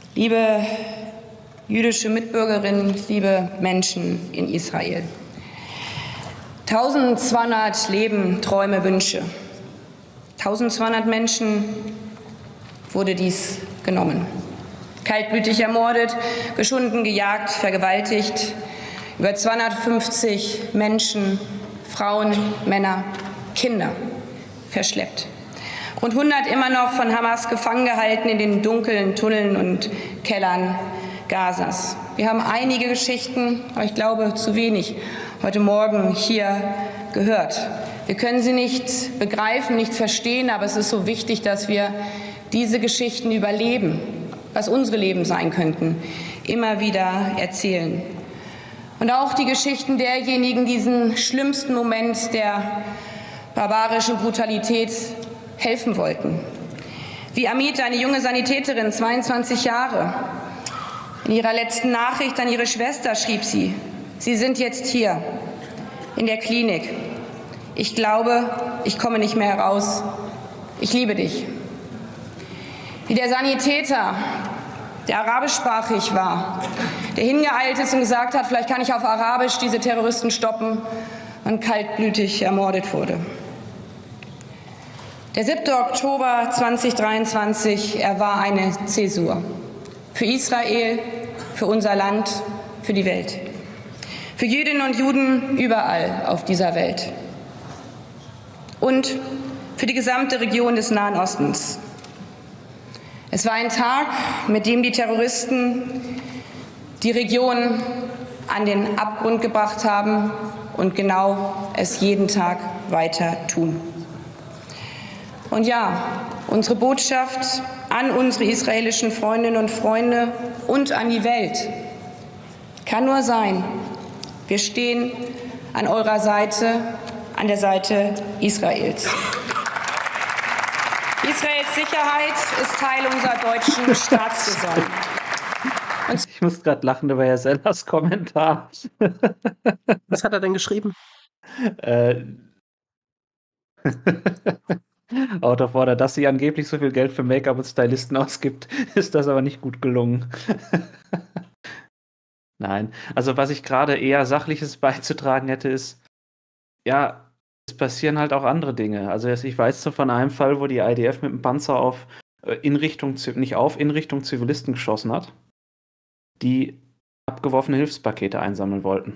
liebe jüdische Mitbürgerinnen, liebe Menschen in Israel. 1200 Leben, Träume, Wünsche. 1200 Menschen wurde dies genommen. Kaltblütig ermordet, geschunden, gejagt, vergewaltigt. Über 250 Menschen, Frauen, Männer, Kinder verschleppt. Rund 100 immer noch von Hamas gefangen gehalten in den dunklen Tunneln und Kellern Gazas. Wir haben einige Geschichten, aber ich glaube zu wenig, heute Morgen hier gehört. Wir können sie nicht begreifen, nicht verstehen, aber es ist so wichtig, dass wir diese Geschichten überleben, was unsere Leben sein könnten, immer wieder erzählen. Und auch die Geschichten derjenigen, die diesen schlimmsten Moment der barbarischen Brutalität helfen wollten. Wie Amit, eine junge Sanitäterin, 22 Jahre. In ihrer letzten Nachricht an ihre Schwester schrieb sie: Sie sind jetzt hier, in der Klinik. Ich glaube, ich komme nicht mehr heraus. Ich liebe dich. Wie der Sanitäter, der arabischsprachig war, der hingeeilt ist und gesagt hat, vielleicht kann ich auf Arabisch diese Terroristen stoppen, und kaltblütig ermordet wurde. Der 7. Oktober 2023, er war eine Zäsur. Für Israel, für unser Land, für die Welt. Für Jüdinnen und Juden überall auf dieser Welt. Und für die gesamte Region des Nahen Ostens. Es war ein Tag, mit dem die Terroristen die Region an den Abgrund gebracht haben und genau es jeden Tag weiter tun. Und ja, unsere Botschaft an unsere israelischen Freundinnen und Freunde und an die Welt kann nur sein: Wir stehen an eurer Seite, an der Seite Israels. Israels Sicherheit ist Teil unserer deutschen Staatsräson. Ich muss gerade lachen über Herr Sellers Kommentar. Was hat er denn geschrieben? Out of Order, dass sie angeblich so viel Geld für Make-up und Stylisten ausgibt, ist das aber nicht gut gelungen. Nein, also was ich gerade eher Sachliches beizutragen hätte, ist, ja, es passieren halt auch andere Dinge. Also ich weiß so von einem Fall, wo die IDF mit dem Panzer in Richtung Zivilisten geschossen hat, die abgeworfene Hilfspakete einsammeln wollten.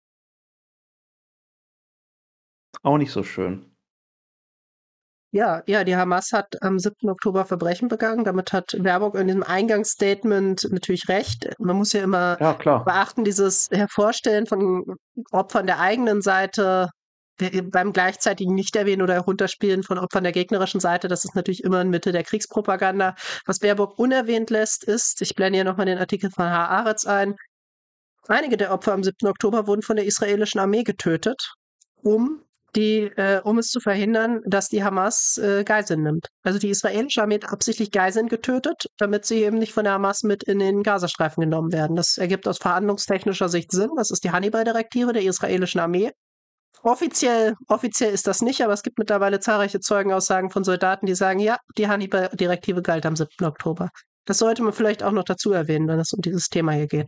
Auch nicht so schön. Ja, die Hamas hat am 7. Oktober Verbrechen begangen. Damit hat Baerbock in diesem Eingangsstatement natürlich recht. Man muss ja immer beachten, dieses Hervorstellen von Opfern der eigenen Seite beim gleichzeitigen Nicht-Erwähnen oder Herunterspielen von Opfern der gegnerischen Seite, das ist natürlich immer in Mitte der Kriegspropaganda. Was Baerbock unerwähnt lässt, ist, ich blende hier nochmal den Artikel von Haaretz ein, einige der Opfer am 7. Oktober wurden von der israelischen Armee getötet, um es zu verhindern, dass die Hamas Geiseln nimmt. Also die israelische Armee hat absichtlich Geiseln getötet, damit sie eben nicht von der Hamas mit in den Gazastreifen genommen werden. Das ergibt aus verhandlungstechnischer Sicht Sinn. Das ist die Hannibal-Direktive der israelischen Armee. Offiziell ist das nicht, aber es gibt mittlerweile zahlreiche Zeugenaussagen von Soldaten, die sagen, ja, die Hannibal-Direktive galt am 7. Oktober. Das sollte man vielleicht auch noch dazu erwähnen, wenn es um dieses Thema hier geht.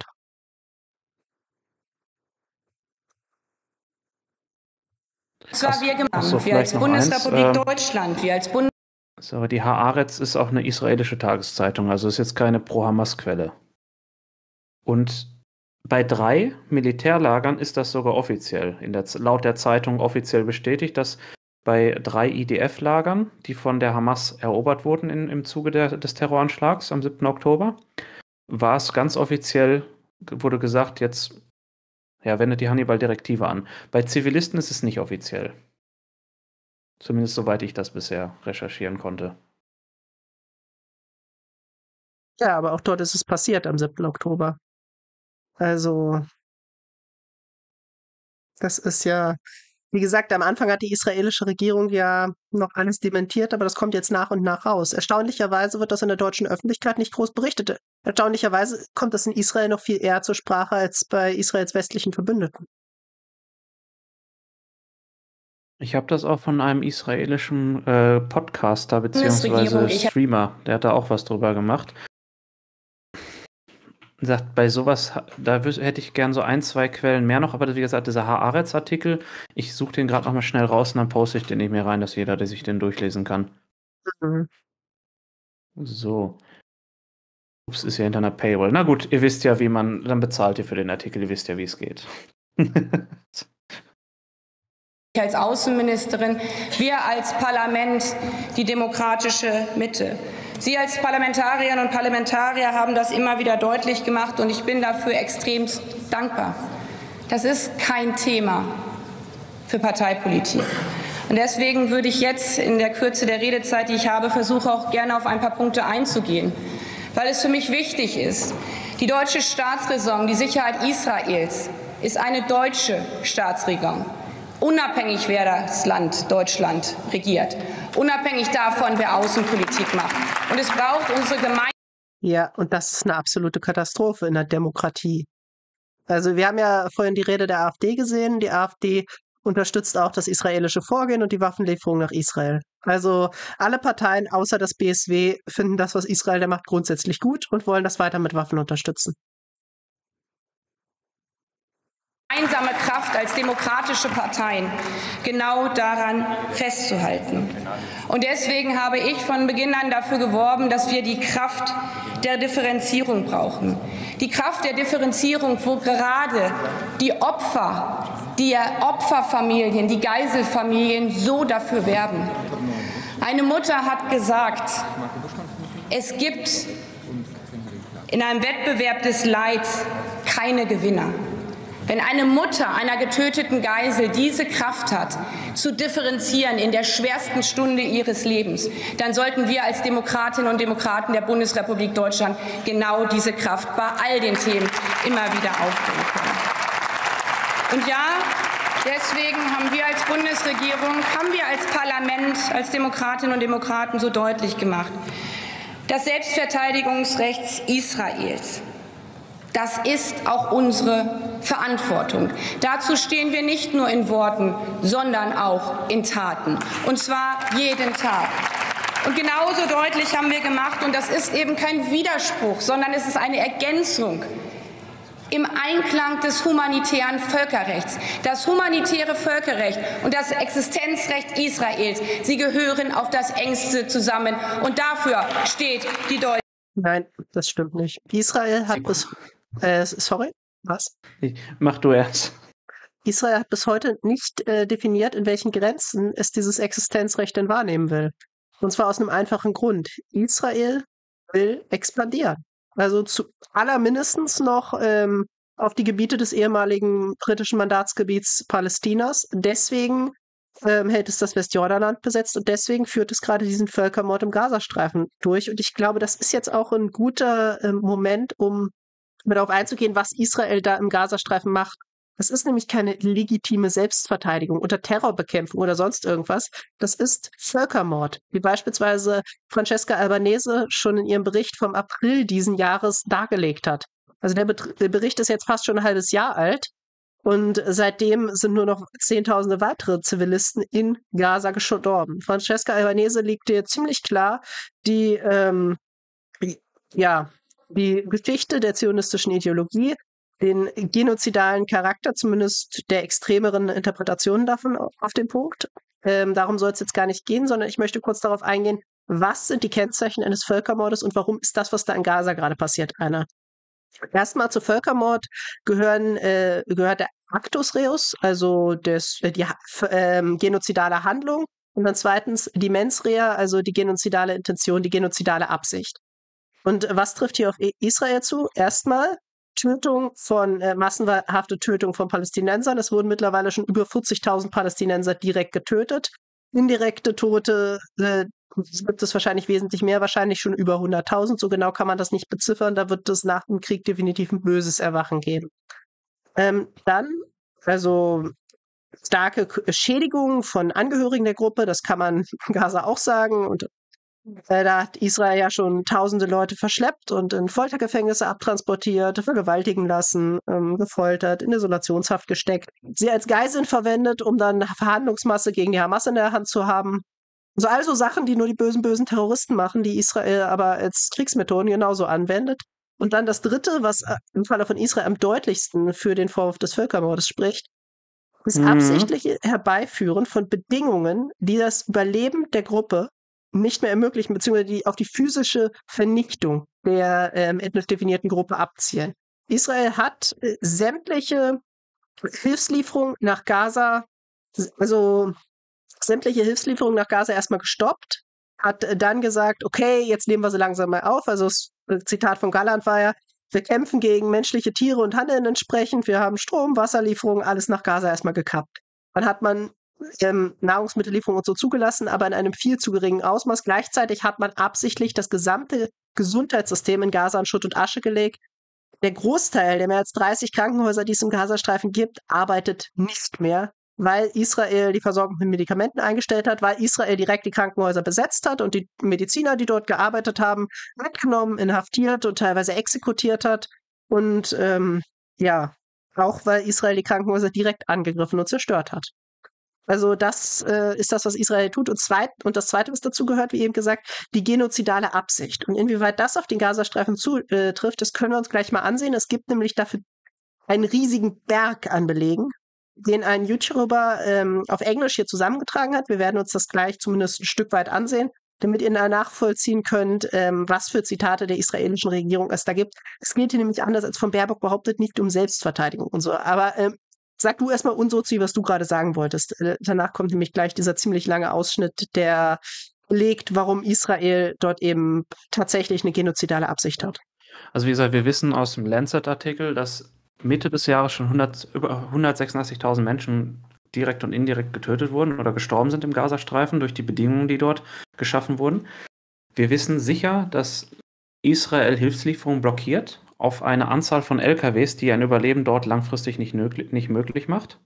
Das war wir gemacht. Wir als Bundesrepublik Deutschland, wir als So, die Haaretz ist auch eine israelische Tageszeitung, also ist jetzt keine Pro-Hamas-Quelle. Und bei 3 Militärlagern ist das sogar offiziell, laut der Zeitung offiziell bestätigt, dass bei 3 IDF-Lagern, die von der Hamas erobert wurden im Zuge des Terroranschlags am 7. Oktober, war es ganz offiziell, wurde gesagt, jetzt wendet die Hannibal-Direktive an. Bei Zivilisten ist es nicht offiziell. Zumindest soweit ich das bisher recherchieren konnte. Ja, aber auch dort ist es passiert am 7. Oktober. Also, das ist ja, wie gesagt, am Anfang hat die israelische Regierung ja noch alles dementiert, aber das kommt jetzt nach und nach raus. Erstaunlicherweise wird das in der deutschen Öffentlichkeit nicht groß berichtet. Erstaunlicherweise kommt das in Israel noch viel eher zur Sprache als bei Israels westlichen Verbündeten. Ich habe das auch von einem israelischen Podcaster bzw. Streamer, der hat da auch was drüber gemacht. sagt, bei sowas, da hätte ich gern so 1, 2 Quellen mehr noch, aber wie gesagt, dieser Haaretz-Artikel, ich suche den gerade nochmal schnell raus und dann poste ich den nicht mehr rein, dass jeder, der sich den durchlesen kann. Mhm. So. Ups, ist ja hinter einer Paywall. Na gut, ihr wisst ja, wie man, dann bezahlt ihr für den Artikel, ihr wisst ja, wie es geht. Als Außenministerin, wir als Parlament die demokratische Mitte. Sie als Parlamentarierinnen und Parlamentarier haben das immer wieder deutlich gemacht und ich bin dafür extrem dankbar. Das ist kein Thema für Parteipolitik. Und deswegen würde ich jetzt in der Kürze der Redezeit, die ich habe, versuchen auch gerne auf ein paar Punkte einzugehen, weil es für mich wichtig ist. Die deutsche Staatsräson, die Sicherheit Israels, ist eine deutsche Staatsräson. Unabhängig, wer das Land Deutschland regiert. Unabhängig davon, wer Außenpolitik macht. Und es braucht unsere Gemeinschaft. Ja, und das ist eine absolute Katastrophe in der Demokratie. Also wir haben ja vorhin die Rede der AfD gesehen. Die AfD unterstützt auch das israelische Vorgehen und die Waffenlieferung nach Israel. Also alle Parteien außer das BSW finden das, was Israel da macht, grundsätzlich gut und wollen das weiter mit Waffen unterstützen. Gemeinsame Kraft als demokratische Parteien genau daran festzuhalten. Und deswegen habe ich von Beginn an dafür geworben, dass wir die Kraft der Differenzierung brauchen. Die Kraft der Differenzierung, wo gerade die Opferfamilien, die Geiselfamilien so dafür werben. Eine Mutter hat gesagt, es gibt in einem Wettbewerb des Leids keine Gewinner. Wenn eine Mutter einer getöteten Geisel diese Kraft hat, zu differenzieren in der schwersten Stunde ihres Lebens, dann sollten wir als Demokratinnen und Demokraten der Bundesrepublik Deutschland genau diese Kraft bei all den Themen immer wieder aufbringen können. Und ja, deswegen haben wir als Bundesregierung, haben wir als Parlament, als Demokratinnen und Demokraten so deutlich gemacht, das Selbstverteidigungsrecht Israels, das ist auch unsere Verantwortung. Dazu stehen wir nicht nur in Worten, sondern auch in Taten. Und zwar jeden Tag. Und genauso deutlich haben wir gemacht, und das ist eben kein Widerspruch, sondern es ist eine Ergänzung im Einklang des humanitären Völkerrechts. Das humanitäre Völkerrecht und das Existenzrecht Israels, sie gehören auf das Engste zusammen. Und dafür steht die deutsche. Nein, das stimmt nicht. Israel hat sorry, was? Mach du erst. Israel hat bis heute nicht definiert, in welchen Grenzen es dieses Existenzrecht denn wahrnehmen will. Und zwar aus einem einfachen Grund. Israel will expandieren. Also zu allermindestens noch auf die Gebiete des ehemaligen britischen Mandatsgebiets Palästinas. Deswegen hält es das Westjordanland besetzt und deswegen führt es gerade diesen Völkermord im Gazastreifen durch. Und ich glaube, das ist jetzt auch ein guter Moment, um darauf einzugehen, was Israel da im Gazastreifen macht. Das ist nämlich keine legitime Selbstverteidigung oder Terrorbekämpfung oder sonst irgendwas. Das ist Völkermord, wie beispielsweise Francesca Albanese schon in ihrem Bericht vom April diesen Jahres dargelegt hat. Also der Bericht ist jetzt fast schon ein halbes Jahr alt und seitdem sind nur noch Zehntausende weitere Zivilisten in Gaza gestorben. Francesca Albanese legte dir ziemlich klar die Geschichte der zionistischen Ideologie, den genozidalen Charakter, zumindest der extremeren Interpretationen davon, auf den Punkt. Darum soll es jetzt gar nicht gehen, sondern ich möchte kurz darauf eingehen, was sind die Kennzeichen eines Völkermordes und warum ist das, was da in Gaza gerade passiert, einer? Erstmal zu Völkermord gehört der Actus Reus, also die genozidale Handlung, und dann zweitens die Mens Rea, also die genozidale Intention, die genozidale Absicht. Und was trifft hier auf Israel zu? Erstmal massenhafte Tötung von Palästinensern. Es wurden mittlerweile schon über 40.000 Palästinenser direkt getötet. Indirekte Tote gibt es wahrscheinlich wesentlich mehr, wahrscheinlich schon über 100.000. So genau kann man das nicht beziffern. Da wird es nach dem Krieg definitiv ein böses Erwachen geben. Dann, also starke Schädigungen von Angehörigen der Gruppe, das kann man in Gaza auch sagen. Und da hat Israel ja schon tausende Leute verschleppt und in Foltergefängnisse abtransportiert, vergewaltigen lassen, gefoltert, in Isolationshaft gesteckt, sie als Geiseln verwendet, um dann Verhandlungsmasse gegen die Hamas in der Hand zu haben. Also Sachen, die nur die bösen Terroristen machen, die Israel aber als Kriegsmethoden genauso anwendet. Und dann das Dritte, was im Falle von Israel am deutlichsten für den Vorwurf des Völkermordes spricht, das absichtliche Herbeiführen von Bedingungen, die das Überleben der Gruppe nicht mehr ermöglichen, beziehungsweise die auf die physische Vernichtung der ethnisch definierten Gruppe abzielen. Israel hat sämtliche Hilfslieferungen nach Gaza, also sämtliche Hilfslieferungen nach Gaza erstmal gestoppt, hat dann gesagt, okay, jetzt nehmen wir sie langsam mal auf. Also das Zitat von Galland war ja, wir kämpfen gegen menschliche Tiere und handeln entsprechend. Wir haben Strom, Wasserlieferungen, alles nach Gaza erstmal gekappt. Dann hat man Nahrungsmittellieferungen und so zugelassen, aber in einem viel zu geringen Ausmaß. Gleichzeitig hat man absichtlich das gesamte Gesundheitssystem in Gaza in Schutt und Asche gelegt. Der Großteil der mehr als 30 Krankenhäuser, die es im Gazastreifen gibt, arbeitet nicht mehr, weil Israel die Versorgung mit Medikamenten eingestellt hat, weil Israel direkt die Krankenhäuser besetzt hat und die Mediziner, die dort gearbeitet haben, mitgenommen, inhaftiert und teilweise exekutiert hat. Und auch weil Israel die Krankenhäuser direkt angegriffen und zerstört hat. Also das ist das, was Israel tut. Und das Zweite, was dazu gehört, wie eben gesagt, die genozidale Absicht. Und inwieweit das auf den Gazastreifen zutrifft, das können wir uns gleich mal ansehen. Es gibt nämlich dafür einen riesigen Berg an Belegen, den ein YouTuber auf Englisch hier zusammengetragen hat. Wir werden uns das gleich zumindest ein Stück weit ansehen, damit ihr nachvollziehen könnt, was für Zitate der israelischen Regierung es da gibt. Es geht hier nämlich anders als von Baerbock behauptet, nicht um Selbstverteidigung und so. Aber sag du erstmal unsozi, was du gerade sagen wolltest. Danach kommt nämlich gleich dieser ziemlich lange Ausschnitt, der belegt, warum Israel dort eben tatsächlich eine genozidale Absicht hat. Also wie gesagt, wir wissen aus dem Lancet-Artikel, dass Mitte des Jahres schon über 186.000 Menschen direkt und indirekt getötet wurden oder gestorben sind im Gazastreifen durch die Bedingungen, die dort geschaffen wurden. Wir wissen sicher, dass Israel Hilfslieferungen blockiert auf eine Anzahl von LKWs, die ein Überleben dort langfristig nicht möglich macht.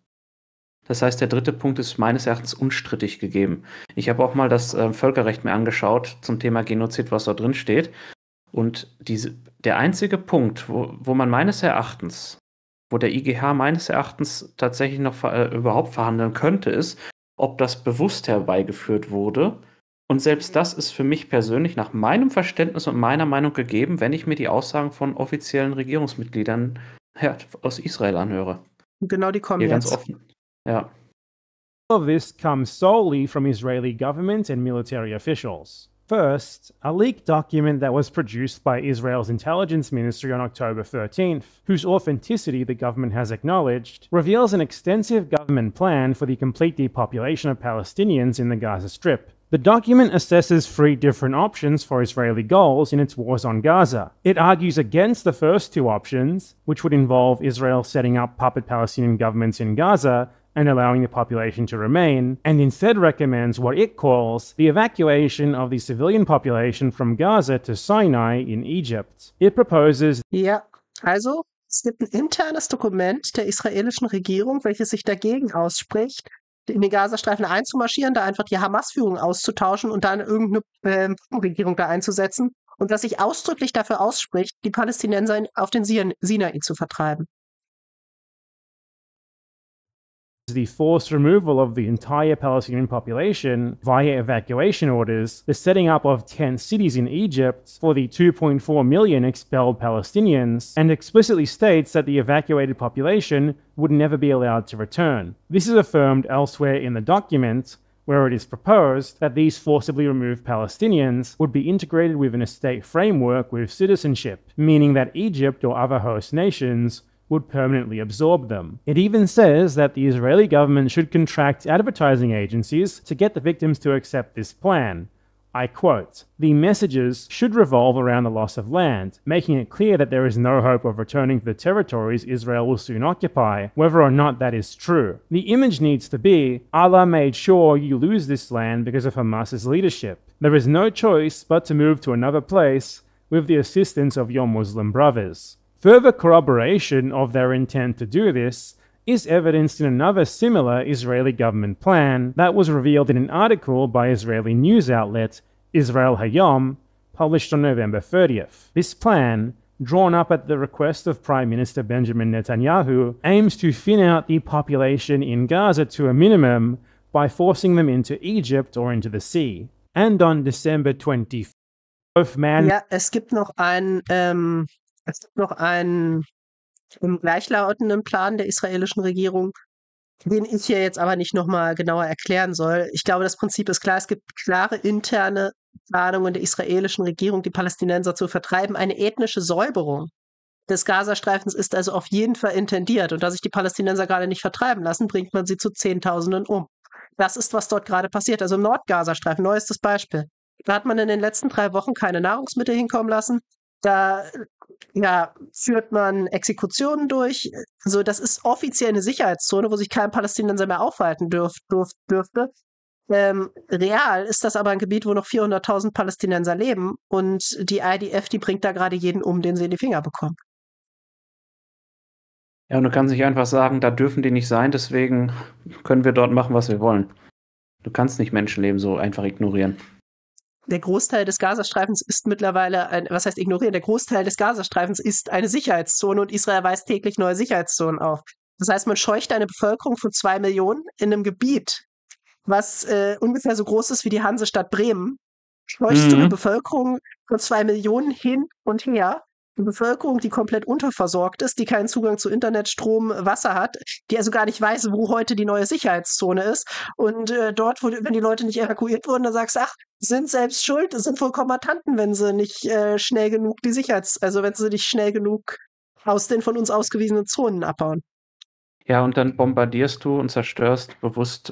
Das heißt, der dritte Punkt ist meines Erachtens unstrittig gegeben. Ich habe auch mal das Völkerrecht mir angeschaut zum Thema Genozid, was da drin steht. Und der einzige Punkt, wo man meines Erachtens, wo der IGH meines Erachtens tatsächlich noch überhaupt verhandeln könnte, ist, ob das bewusst herbeigeführt wurde. Und selbst das ist für mich persönlich nach meinem Verständnis und meiner Meinung gegeben, wenn ich mir die Aussagen von offiziellen Regierungsmitgliedern aus Israel anhöre. Genau, die kommen hier jetzt. Ganz offen. Ja. All of this comes solely from Israeli government and military officials. First, a leaked document that was produced by Israel's intelligence ministry on October 13th, whose authenticity the government has acknowledged, reveals an extensive government plan for the complete depopulation of Palestinians in the Gaza Strip. The document assesses 3 different options for Israeli goals in its wars on Gaza. It argues against the first 2 options, which would involve Israel setting up puppet Palestinian governments in Gaza and allowing the population to remain, and instead recommends what it calls the evacuation of the civilian population from Gaza to Sinai in Egypt. It proposes... Ja, also es gibt ein internes Dokument der israelischen Regierung, welches sich dagegen ausspricht, in den Gazastreifen einzumarschieren, da einfach die Hamas-Führung auszutauschen und dann irgendeine Regierung da einzusetzen und das sich ausdrücklich dafür ausspricht, die Palästinenser auf den Sinai zu vertreiben. The forced removal of the entire Palestinian population via evacuation orders, the setting up of 10 cities in Egypt for the 2.4 million expelled Palestinians, and explicitly states that the evacuated population would never be allowed to return. This is affirmed elsewhere in the document, where it is proposed that these forcibly removed Palestinians would be integrated within a state framework with citizenship, meaning that Egypt or other host nations would permanently absorb them. It even says that the Israeli government should contract advertising agencies to get the victims to accept this plan. I quote, "The messages should revolve around the loss of land, making it clear that there is no hope of returning to the territories Israel will soon occupy, whether or not that is true. The image needs to be, Allah made sure you lose this land because of Hamas's leadership. There is no choice but to move to another place with the assistance of your Muslim brothers." Further corroboration of their intent to do this is evidenced in another similar Israeli government plan that was revealed in an article by Israeli news outlet Israel Hayom, published on November 30th. This plan, drawn up at the request of Prime Minister Benjamin Netanyahu, aims to thin out the population in Gaza to a minimum by forcing them into Egypt or into the sea. And on December 24th, Ja, es gibt noch Es gibt noch einen gleichlautenden Plan der israelischen Regierung, den ich hier jetzt aber nicht nochmal genauer erklären soll. Ich glaube, das Prinzip ist klar. Es gibt klare interne Planungen der israelischen Regierung, die Palästinenser zu vertreiben. Eine ethnische Säuberung des Gazastreifens ist also auf jeden Fall intendiert. Und da sich die Palästinenser gerade nicht vertreiben lassen, bringt man sie zu Zehntausenden um. Das ist, was dort gerade passiert. Also im Nordgazastreifen, neuestes Beispiel. Da hat man in den letzten 3 Wochen keine Nahrungsmittel hinkommen lassen. Da führt man Exekutionen durch. Also das ist offiziell eine Sicherheitszone, wo sich kein Palästinenser mehr aufhalten dürfte. Real ist das aber ein Gebiet, wo noch 400.000 Palästinenser leben und die IDF, die bringt da gerade jeden um, den sie in die Finger bekommen. Ja, und du kannst nicht einfach sagen, da dürfen die nicht sein, deswegen können wir dort machen, was wir wollen. Du kannst nicht Menschenleben so einfach ignorieren. Der Großteil des Gazastreifens ist mittlerweile, was heißt ignorieren? Der Großteil des Gazastreifens ist eine Sicherheitszone und Israel weist täglich neue Sicherheitszonen auf. Das heißt, man scheucht eine Bevölkerung von 2 Millionen in einem Gebiet, was ungefähr so groß ist wie die Hansestadt Bremen. Scheuchst du eine Bevölkerung von 2 Millionen hin und her? Eine Bevölkerung, die komplett unterversorgt ist, die keinen Zugang zu Internet, Strom, Wasser hat, die also gar nicht weiß, wo heute die neue Sicherheitszone ist. Und dort, wenn die Leute nicht evakuiert wurden, dann sagst du, ach, sind selbst schuld, sind wohl Kombattanten, wenn sie nicht schnell genug wenn sie nicht schnell genug aus den von uns ausgewiesenen Zonen abbauen. Ja, und dann bombardierst du und zerstörst bewusst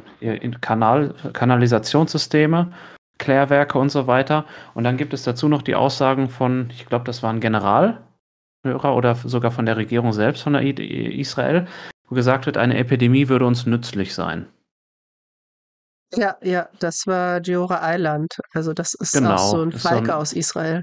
Kanalisationssysteme, Klärwerke und so weiter. Und dann gibt es dazu noch die Aussagen von, ich glaube, das war ein Generalhörer oder sogar von der Regierung selbst von der Israel, wo gesagt wird, eine Epidemie würde uns nützlich sein. Ja, das war Giora Eiland. Also das ist auch so ein Falke aus Israel.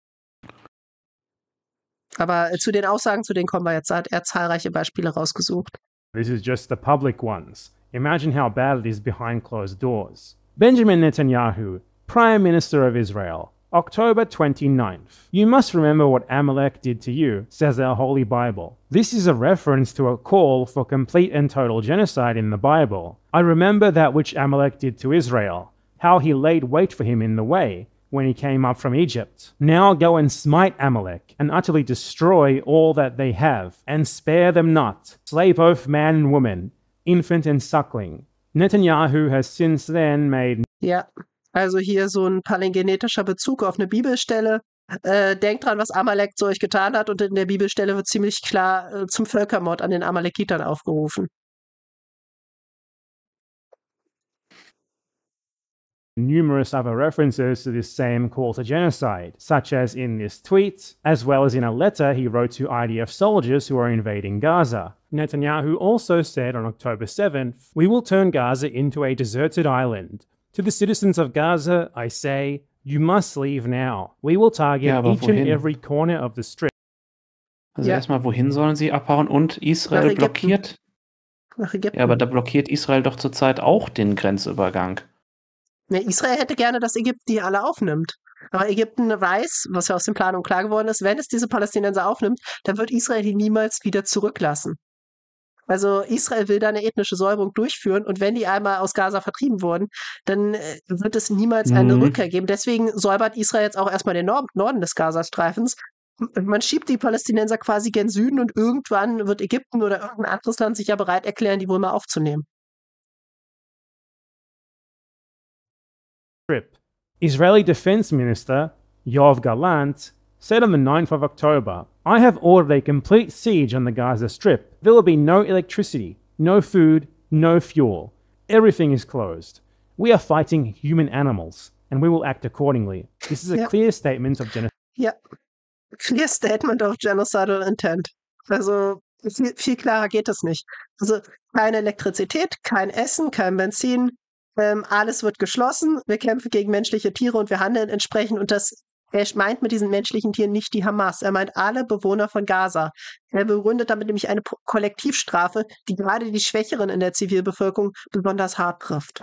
Aber zu den Aussagen, zu denen kommen wir jetzt, hat er zahlreiche Beispiele rausgesucht. This is just the public ones. Imagine how bad it is behind closed doors. Benjamin Netanyahu, Prime Minister of Israel, October 29th. You must remember what Amalek did to you, says our Holy Bible. This is a reference to a call for complete and total genocide in the Bible. I remember that which Amalek did to Israel, how he laid wait for him in the way when he came up from Egypt. Now go and smite Amalek, and utterly destroy all that they have, and spare them not. Slay both man and woman, infant and suckling. Netanyahu has since then made... Ja, also hier so ein palingenetischer Bezug auf eine Bibelstelle. Denkt dran, was Amalek zu euch getan hat, und in der Bibelstelle wird ziemlich klar zum Völkermord an den Amalekitern aufgerufen. Numerous other references to this same call to genocide, such as in this tweet, as well as in a letter he wrote to IDF soldiers who are invading Gaza. Netanyahu also said on October 7th, "We will turn Gaza into a deserted island. To the citizens of Gaza, I say, you must leave now. We will target each and every corner of the strip." Also erstmal, wohin sollen sie abhauen? Und Israel blockiert? Nach Ägypten. Ja, aber da blockiert Israel doch zurzeit auch den Grenzübergang. Ja, Israel hätte gerne, dass Ägypten die alle aufnimmt. Aber Ägypten weiß, was ja aus den Planungen klar geworden ist, wenn es diese Palästinenser aufnimmt, dann wird Israel die niemals wieder zurücklassen. Also Israel will da eine ethnische Säuberung durchführen, und wenn die einmal aus Gaza vertrieben wurden, dann wird es niemals eine Rückkehr geben. Deswegen säubert Israel jetzt auch erstmal den Norden des Gazastreifens. Man schiebt die Palästinenser quasi gen Süden, und irgendwann wird Ägypten oder irgendein anderes Land sich ja bereit erklären, die wohl mal aufzunehmen. Israeli Defense Minister Yoav Gallant said on the 9th of October, "I have ordered a complete siege on the Gaza Strip. There will be no electricity, no food, no fuel. Everything is closed. We are fighting human animals, and we will act accordingly." This is a clear statement of genocide. Ja, clear statement of genocidal intent. Also viel klarer geht es nicht. Also keine Elektrizität, kein Essen, kein Benzin. Alles wird geschlossen, wir kämpfen gegen menschliche Tiere und wir handeln entsprechend. Und er meint mit diesen menschlichen Tieren nicht die Hamas, er meint alle Bewohner von Gaza. Er begründet damit nämlich eine Kollektivstrafe, die gerade die Schwächeren in der Zivilbevölkerung besonders hart trifft.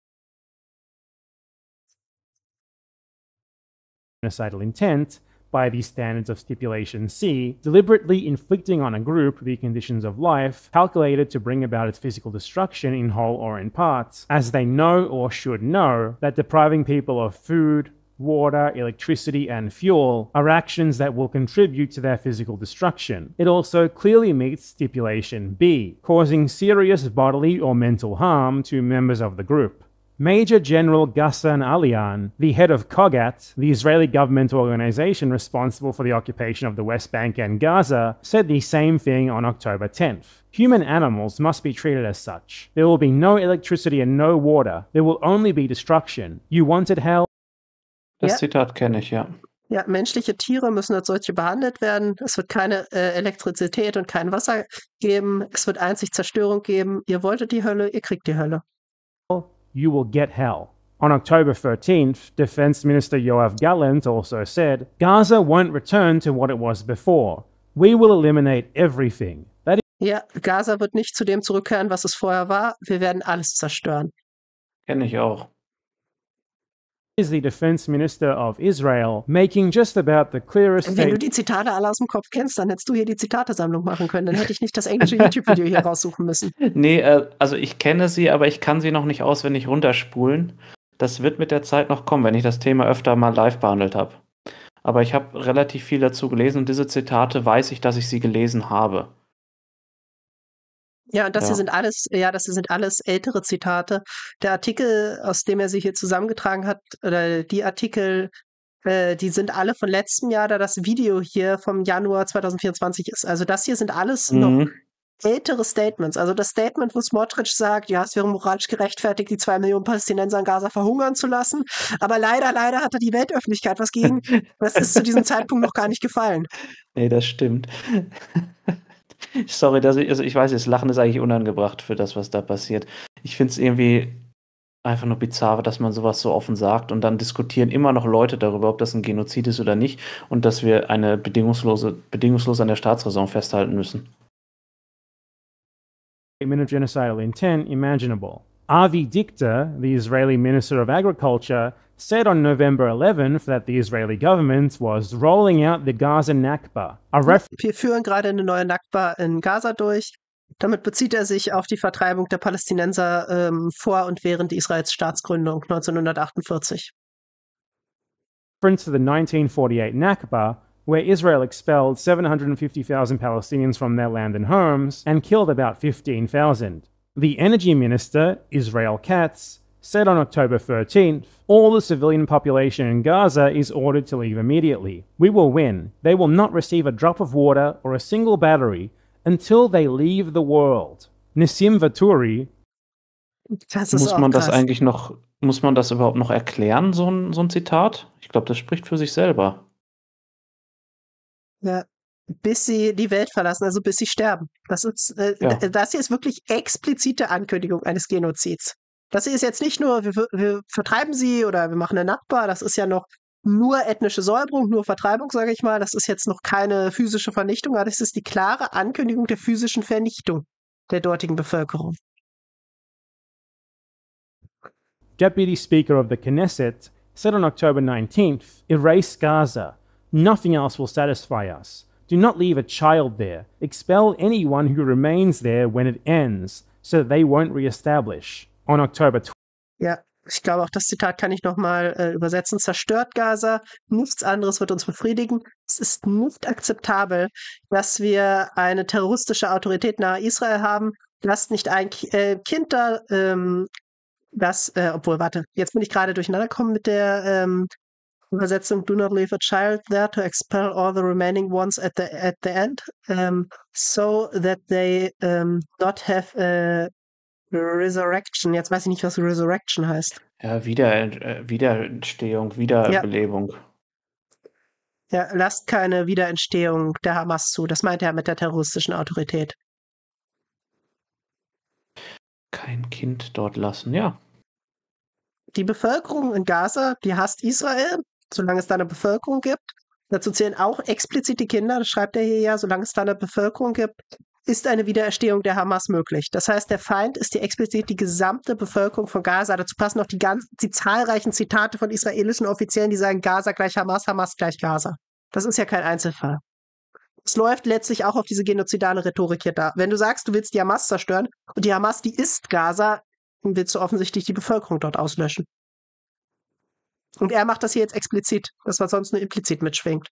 Genocidal intent, by the standards of Stipulation C, deliberately inflicting on a group the conditions of life calculated to bring about its physical destruction in whole or in parts, as they know or should know that depriving people of food, water, electricity, and fuel are actions that will contribute to their physical destruction. It also clearly meets stipulation B, causing serious bodily or mental harm to members of the group. Major General Ghassan Alian, the head of Kogat, the Israeli government organization responsible for the occupation of the West Bank and Gaza, said the same thing on October 10th. Human animals must be treated as such. There will be no electricity and no water. There will only be destruction. You wanted hell? Das Zitat kenne ich, ja. Ja, menschliche Tiere müssen als solche behandelt werden. Es wird keine Elektrizität und kein Wasser geben. Es wird einzig Zerstörung geben. Ihr wolltet die Hölle, ihr kriegt die Hölle. You will get hell. On October 13th, Defense Minister Yoav Gallant also said, Gaza won't return to what it was before. We will eliminate everything. Ja, Gaza wird nicht zu dem zurückkehren, was es vorher war. Wir werden alles zerstören. Kenne ich auch. Is the Defense Minister of Israel making just about the clearest Wenn du die Zitate alle aus dem Kopf kennst, dann hättest du hier die Zitatesammlung machen können. Dann hätte ich nicht das englische YouTube-Video hier raussuchen müssen. Nee, also ich kenne sie, aber ich kann sie noch nicht auswendig runterspulen. Das wird mit der Zeit noch kommen, wenn ich das Thema öfter mal live behandelt habe. Aber ich habe relativ viel dazu gelesen und diese Zitate weiß ich, dass ich sie gelesen habe. Ja, und das hier sind alles ältere Zitate. Der Artikel, aus dem er sie hier zusammengetragen hat, oder die Artikel, die sind alle von letztem Jahr, da das Video hier vom Januar 2024 ist. Also das hier sind alles noch ältere Statements. Also das Statement, wo Smotrich sagt, ja, es wäre moralisch gerechtfertigt, die 2 Millionen Palästinenser in Gaza verhungern zu lassen. Aber leider hat die Weltöffentlichkeit was gegen. Das ist zu diesem Zeitpunkt noch gar nicht gefallen. Nee, das stimmt. Sorry, ich weiß, das Lachen ist eigentlich unangebracht für das, was da passiert. Ich finde es irgendwie einfach nur bizarr, dass man sowas so offen sagt und dann diskutieren immer noch Leute darüber, ob das ein Genozid ist oder nicht und dass wir eine bedingungslos an der Staatsräson festhalten müssen. Statement of genocidal intent imaginable. Avi Dichter, the Israeli Minister of Agriculture, said on November 11th that the Israeli government was rolling out the Gaza Nakba. Wir führen gerade eine neue Nakba in Gaza durch. Damit bezieht er sich auf die Vertreibung der Palästinenser vor und während Israels Staatsgründung 1948. Reference to the 1948 Nakba, where Israel expelled 750,000 Palestinians from their land and homes and killed about 15,000. The Energy Minister, Israel Katz, said on October 13th, all the civilian population in Gaza is ordered to leave immediately. We will win. They will not receive a drop of water or a single battery until they leave the world. Nissim Vaturi. Muss man das überhaupt noch erklären, so ein Zitat? Ich glaube, das spricht für sich selber. Ja, bis sie die Welt verlassen, also bis sie sterben. Das hier ist wirklich explizite Ankündigung eines Genozids. Das hier ist jetzt nicht nur, wir vertreiben sie oder wir machen eine Nakba, das ist ja noch nur ethnische Säuberung, nur Vertreibung, sage ich mal. Das ist jetzt noch keine physische Vernichtung, aber das ist die klare Ankündigung der physischen Vernichtung der dortigen Bevölkerung. Deputy Speaker of the Knesset said on October 19th, erase Gaza. Nothing else will satisfy us. Do not leave a child there. Expel anyone who remains there when it ends, so that they won't reestablish. On October 20th. Ja, ich glaube, auch das Zitat kann ich nochmal übersetzen. Zerstört Gaza, nichts anderes wird uns befriedigen. Es ist nicht akzeptabel, dass wir eine terroristische Autorität nahe Israel haben. Lasst nicht ein Kind da, jetzt bin ich gerade durcheinander gekommen mit der Übersetzung, do not leave a child there to expel all the remaining ones at the end, so that they not have a resurrection. Jetzt weiß ich nicht, was Resurrection heißt. Ja, Wiederentstehung, Wiederbelebung. Ja, lasst keine Wiederentstehung der Hamas zu. Das meint er mit der terroristischen Autorität. Kein Kind dort lassen, ja. Die Bevölkerung in Gaza, die hasst Israel, solange es da eine Bevölkerung gibt. Dazu zählen auch explizit die Kinder, das schreibt er hier ja, solange es da eine Bevölkerung gibt, ist eine Wiedererstehung der Hamas möglich. Das heißt, der Feind ist explizit die gesamte Bevölkerung von Gaza. Dazu passen noch die zahlreichen Zitate von israelischen Offiziellen, die sagen, Gaza gleich Hamas, Hamas gleich Gaza. Das ist ja kein Einzelfall. Es läuft letztlich auch auf diese genozidale Rhetorik hier da. Wenn du sagst, du willst die Hamas zerstören und die Hamas, die ist Gaza, dann willst du offensichtlich die Bevölkerung dort auslöschen. Und er macht das hier jetzt explizit, das was sonst nur implizit mitschwingt.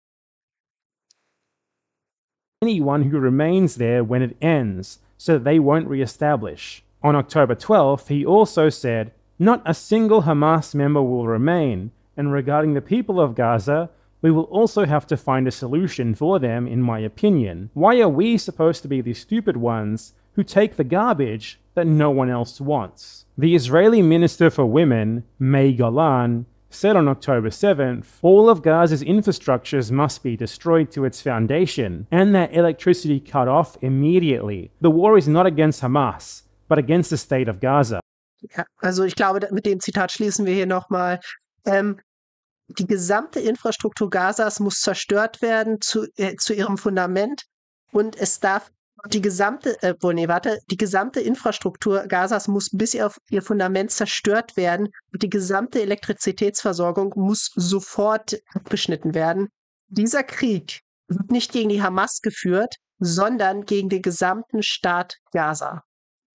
Anyone who remains there when it ends, so that they won't re-establish. On October 12th, he also said, "Not a single Hamas member will remain, and regarding the people of Gaza, we will also have to find a solution for them, in my opinion. Why are we supposed to be the stupid ones who take the garbage that no one else wants?" The Israeli Minister for Women, May Golan, said on October 7th, all of Gaza's infrastructures must be destroyed to its foundation and their electricity cut off immediately. The war is not against Hamas, but against the state of Gaza. Ja, also ich glaube, mit dem Zitat schließen wir hier nochmal. Die gesamte Infrastruktur Gazas muss zerstört werden zu ihrem Fundament und es darf die gesamte Infrastruktur Gazas muss bis auf ihr Fundament zerstört werden und die gesamte Elektrizitätsversorgung muss sofort abgeschnitten werden. Dieser Krieg wird nicht gegen die Hamas geführt, sondern gegen den gesamten Staat Gaza.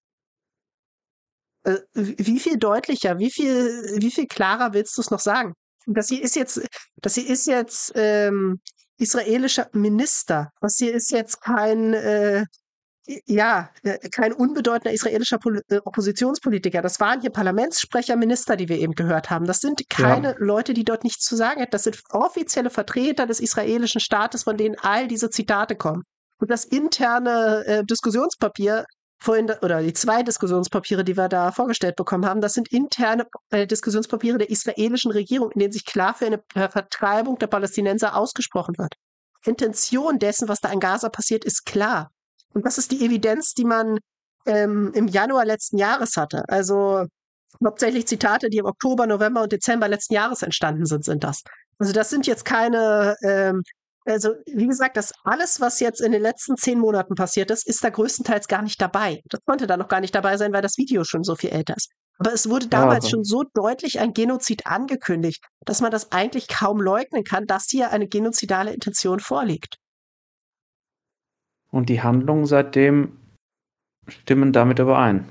Wie viel deutlicher, wie viel klarer willst du es noch sagen? Das hier ist jetzt israelischer Minister. Das hier ist jetzt kein unbedeutender israelischer Oppositionspolitiker. Das waren hier Parlamentssprecher, Minister, die wir eben gehört haben. Das sind keine Leute, die dort nichts zu sagen hätten. Das sind offizielle Vertreter des israelischen Staates, von denen all diese Zitate kommen. Und das interne Diskussionspapier oder die 2 Diskussionspapiere, die wir da vorgestellt bekommen haben, das sind interne Diskussionspapiere der israelischen Regierung, in denen sich klar für eine Vertreibung der Palästinenser ausgesprochen wird. Intention dessen, was da in Gaza passiert, ist klar. Und das ist die Evidenz, die man im Januar letzten Jahres hatte. Also hauptsächlich Zitate, die im Oktober, November und Dezember letzten Jahres entstanden sind das. Also das sind jetzt keine also, wie gesagt, das alles, was jetzt in den letzten 10 Monaten passiert ist da größtenteils gar nicht dabei. Das konnte da noch gar nicht dabei sein, weil das Video schon so viel älter ist. Aber es wurde damals schon so deutlich ein Genozid angekündigt, dass man das eigentlich kaum leugnen kann, dass hier eine genozidale Intention vorliegt. Und die Handlungen seitdem stimmen damit überein.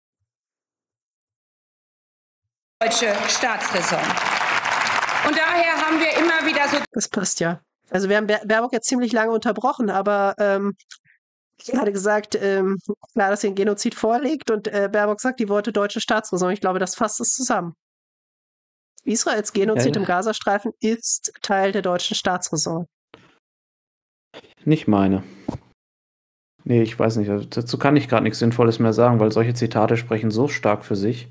Deutsche Staatsräson. Und daher haben wir immer wieder so... Das passt ja. Also wir haben Baerbock jetzt ziemlich lange unterbrochen, aber ich hatte gesagt, klar, dass hier ein Genozid vorliegt und Baerbock sagt die Worte deutsche Staatsräson. Ich glaube, das fasst es zusammen. Israels Genozid im Gazastreifen ist Teil der deutschen Staatsräson. Nicht meine. Nee, ich weiß nicht. Also dazu kann ich gerade nichts Sinnvolles mehr sagen, weil solche Zitate sprechen so stark für sich.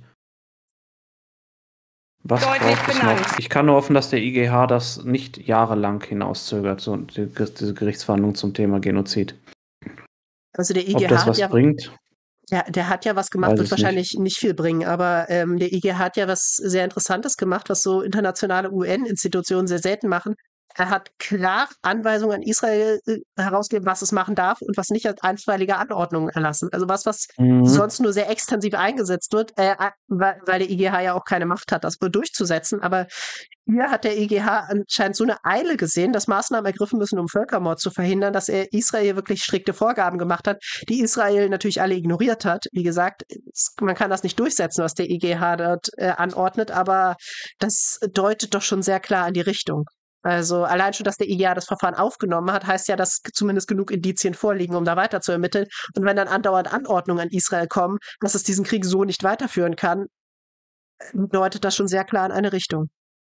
Was braucht es noch? Ich kann nur hoffen, dass der IGH das nicht jahrelang hinauszögert, so diese Gerichtsverhandlung zum Thema Genozid. Also der IGH Ob das was bringt? Ja, der hat ja was gemacht, wird wahrscheinlich nicht viel bringen, aber der IGH hat ja was sehr Interessantes gemacht, was so internationale UN-Institutionen sehr selten machen. Er hat klar Anweisungen an Israel herausgegeben, was es machen darf und was nicht als einstweilige Anordnungen erlassen. Also was sonst nur sehr extensiv eingesetzt wird, weil der IGH ja auch keine Macht hat, das durchzusetzen. Aber hier hat der IGH anscheinend so eine Eile gesehen, dass Maßnahmen ergriffen müssen, um Völkermord zu verhindern, dass er Israel wirklich strikte Vorgaben gemacht hat, die Israel natürlich alle ignoriert hat. Wie gesagt, man kann das nicht durchsetzen, was der IGH dort anordnet, aber das deutet doch schon sehr klar in die Richtung. Also allein schon, dass der IGH das Verfahren aufgenommen hat, heißt ja, dass zumindest genug Indizien vorliegen, um da weiter zu ermitteln. Und wenn dann andauernd Anordnungen an Israel kommen, dass es diesen Krieg so nicht weiterführen kann, deutet das schon sehr klar in eine Richtung.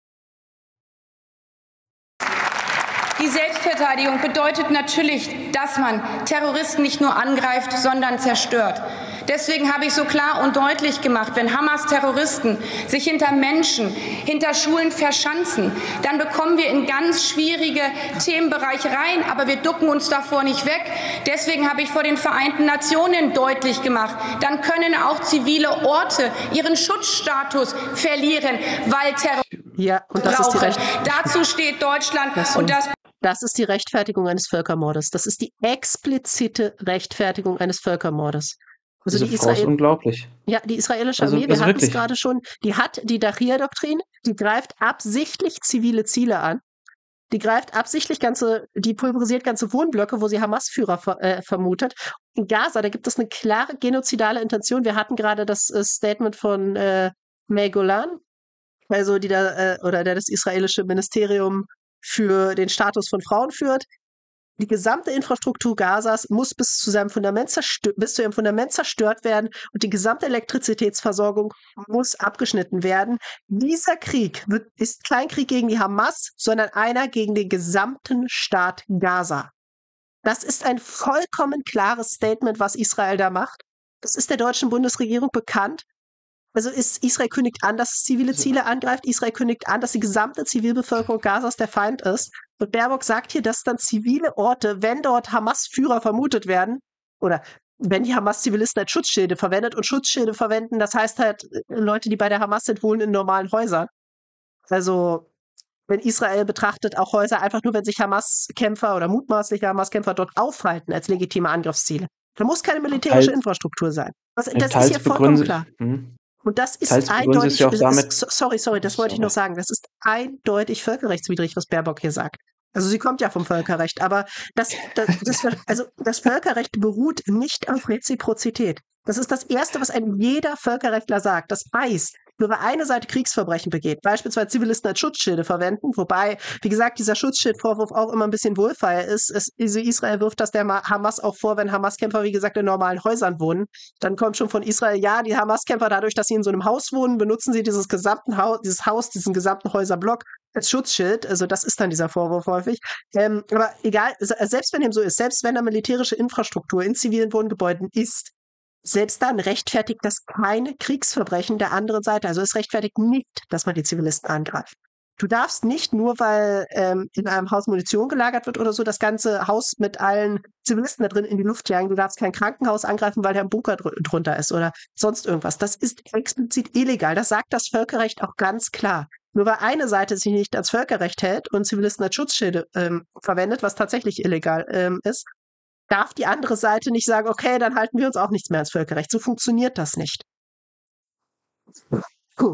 Die Selbstverteidigung bedeutet natürlich, dass man Terroristen nicht nur angreift, sondern zerstört. Deswegen habe ich so klar und deutlich gemacht, wenn Hamas-Terroristen sich hinter Menschen, hinter Schulen verschanzen, dann bekommen wir in ganz schwierige Themenbereiche rein, aber wir ducken uns davor nicht weg. Deswegen habe ich vor den Vereinten Nationen deutlich gemacht, dann können auch zivile Orte ihren Schutzstatus verlieren, weil Terroristen brauchen. Dazu steht Deutschland und das ist die Rechtfertigung eines Völkermordes. Das ist die explizite Rechtfertigung eines Völkermordes. Also diese Frau ist unglaublich. Ja, die israelische Armee, wir hatten es gerade schon, die hat die Dachia-Doktrin, die greift absichtlich zivile Ziele an. Die greift absichtlich die pulverisiert ganze Wohnblöcke, wo sie Hamas-Führer vermutet. In Gaza, da gibt es eine klare genozidale Intention. Wir hatten gerade das Statement von May Golan. also die da, oder der das israelische Ministerium für den Status von Frauen führt. Die gesamte Infrastruktur Gazas muss bis zu ihrem Fundament zerstört werden und die gesamte Elektrizitätsversorgung muss abgeschnitten werden. Dieser Krieg ist kein Krieg gegen die Hamas, sondern einer gegen den gesamten Staat Gaza. Das ist ein vollkommen klares Statement, was Israel da macht. Das ist der deutschen Bundesregierung bekannt. Also Israel kündigt an, dass es zivile Ziele angreift. Israel kündigt an, dass die gesamte Zivilbevölkerung Gazas der Feind ist. Und Baerbock sagt hier, dass dann zivile Orte, wenn dort Hamas-Führer vermutet werden, oder wenn die Hamas-Zivilisten als Schutzschilde verwendet und Schutzschilde verwenden, das heißt halt, Leute, die bei der Hamas sind, wohnen in normalen Häusern. Also, wenn Israel betrachtet, auch Häuser einfach nur, wenn sich Hamas-Kämpfer oder mutmaßliche Hamas-Kämpfer dort aufhalten als legitime Angriffsziele. Da muss keine militärische Infrastruktur sein. Das ist hier vollkommen klar. Und das ist eindeutig, ja damit, sorry, das wollte ich noch sagen, das ist eindeutig völkerrechtswidrig, was Baerbock hier sagt. Also sie kommt ja vom Völkerrecht, aber das Völkerrecht beruht nicht auf Reziprozität. Das ist das Erste, was ein jeder Völkerrechtler sagt. Das heißt, nur weil eine Seite Kriegsverbrechen begeht, beispielsweise Zivilisten als Schutzschilde verwenden, wobei, wie gesagt, dieser Schutzschildvorwurf auch immer ein bisschen wohlfeil ist. Israel wirft das der Hamas auch vor, wenn Hamas-Kämpfer, wie gesagt, in normalen Häusern wohnen. Dann kommt schon von Israel, ja, die Hamas-Kämpfer, dadurch, dass sie in so einem Haus wohnen, benutzen sie diesen gesamten Häuserblock als Schutzschild. Also das ist dann dieser Vorwurf häufig. Aber egal, selbst wenn dem so ist, selbst wenn da militärische Infrastruktur in zivilen Wohngebäuden ist, selbst dann rechtfertigt das keine Kriegsverbrechen der anderen Seite. Also es rechtfertigt nicht, dass man die Zivilisten angreift. Du darfst nicht, nur weil in einem Haus Munition gelagert wird oder so, das ganze Haus mit allen Zivilisten da drin in die Luft jagen. Du darfst kein Krankenhaus angreifen, weil da ein Bunker drunter ist oder sonst irgendwas. Das ist explizit illegal. Das sagt das Völkerrecht auch ganz klar. Nur weil eine Seite sich nicht ans Völkerrecht hält und Zivilisten als Schutzschilde verwendet, was tatsächlich illegal ist, darf die andere Seite nicht sagen, okay, dann halten wir uns auch nichts mehr ans Völkerrecht. So funktioniert das nicht. Cool.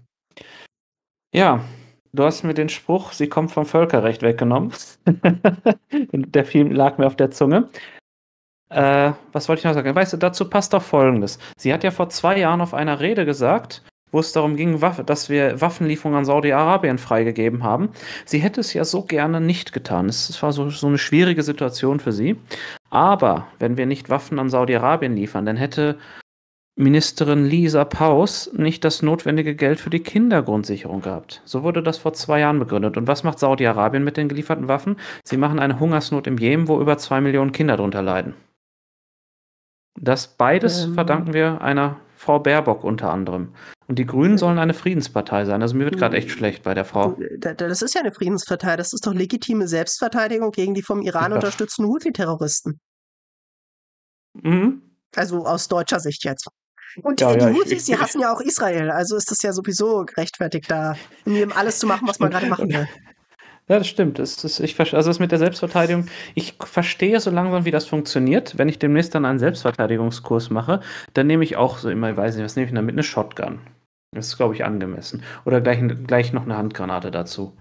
Ja, du hast mir den Spruch, sie kommt vom Völkerrecht, weggenommen. Der Film lag mir auf der Zunge. Was wollte ich noch sagen? Weißt du, dazu passt doch Folgendes. Sie hat ja vor 2 Jahren auf einer Rede gesagt, wo es darum ging, dass wir Waffenlieferungen an Saudi-Arabien freigegeben haben. Sie hätte es ja so gerne nicht getan. Es war so eine schwierige Situation für sie. Aber wenn wir nicht Waffen an Saudi-Arabien liefern, dann hätte Ministerin Lisa Paus nicht das notwendige Geld für die Kindergrundsicherung gehabt. So wurde das vor 2 Jahren begründet. Und was macht Saudi-Arabien mit den gelieferten Waffen? Sie machen eine Hungersnot im Jemen, wo über 2 Millionen Kinder darunter leiden. Das beides verdanken wir einer Frau Baerbock unter anderem. Und die Grünen sollen eine Friedenspartei sein. Also mir wird gerade echt schlecht bei der Frau. Das ist ja eine Friedenspartei. Das ist doch legitime Selbstverteidigung gegen die vom Iran unterstützten Houthi-Terroristen. Mhm. Also aus deutscher Sicht jetzt. Und die Houthis, die hassen ja auch Israel. Also ist das ja sowieso gerechtfertigt, da in jedem alles zu machen, was man gerade machen will. Ja, das stimmt. Das mit der Selbstverteidigung, ich verstehe so langsam, wie das funktioniert. Wenn ich demnächst dann einen Selbstverteidigungskurs mache, dann nehme ich auch so immer, ich weiß nicht, was nehme ich damit? Eine Shotgun. Das ist, glaube ich, angemessen. Oder gleich noch eine Handgranate dazu.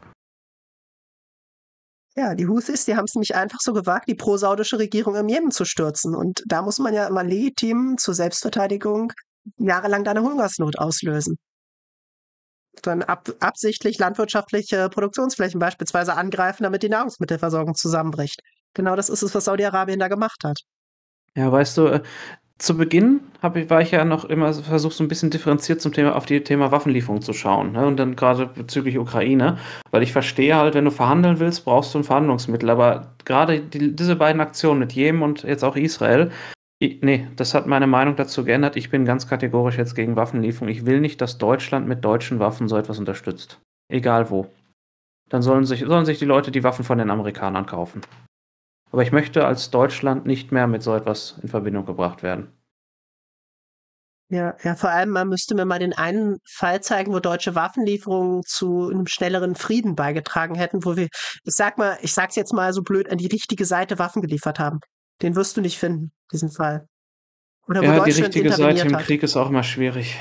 Ja, die Houthis, die haben es nämlich einfach so gewagt, die pro-saudische Regierung im Jemen zu stürzen. Und da muss man ja immer legitim zur Selbstverteidigung jahrelang da eine Hungersnot auslösen. Dann absichtlich landwirtschaftliche Produktionsflächen beispielsweise angreifen, damit die Nahrungsmittelversorgung zusammenbricht. Genau das ist es, was Saudi-Arabien da gemacht hat. Ja, weißt du, zu Beginn war ich ja noch immer versucht, so ein bisschen differenziert auf die Thema Waffenlieferung zu schauen. Ne? Und dann gerade bezüglich Ukraine, weil ich verstehe halt, wenn du verhandeln willst, brauchst du ein Verhandlungsmittel. Aber gerade diese beiden Aktionen mit Jemen und jetzt auch Israel, nee, das hat meine Meinung dazu geändert. Ich bin ganz kategorisch jetzt gegen Waffenlieferung. Ich will nicht, dass Deutschland mit deutschen Waffen so etwas unterstützt. Egal wo. Dann sollen sich die Leute die Waffen von den Amerikanern kaufen. Aber ich möchte als Deutschland nicht mehr mit so etwas in Verbindung gebracht werden. Ja, vor allem, man müsste mir mal den einen Fall zeigen, wo deutsche Waffenlieferungen zu einem schnelleren Frieden beigetragen hätten, wo wir, ich sag's jetzt mal so blöd, an die richtige Seite Waffen geliefert haben. Den wirst du nicht finden, diesen Fall. Oder wo Deutschland die richtige Seite im Krieg ist auch immer schwierig.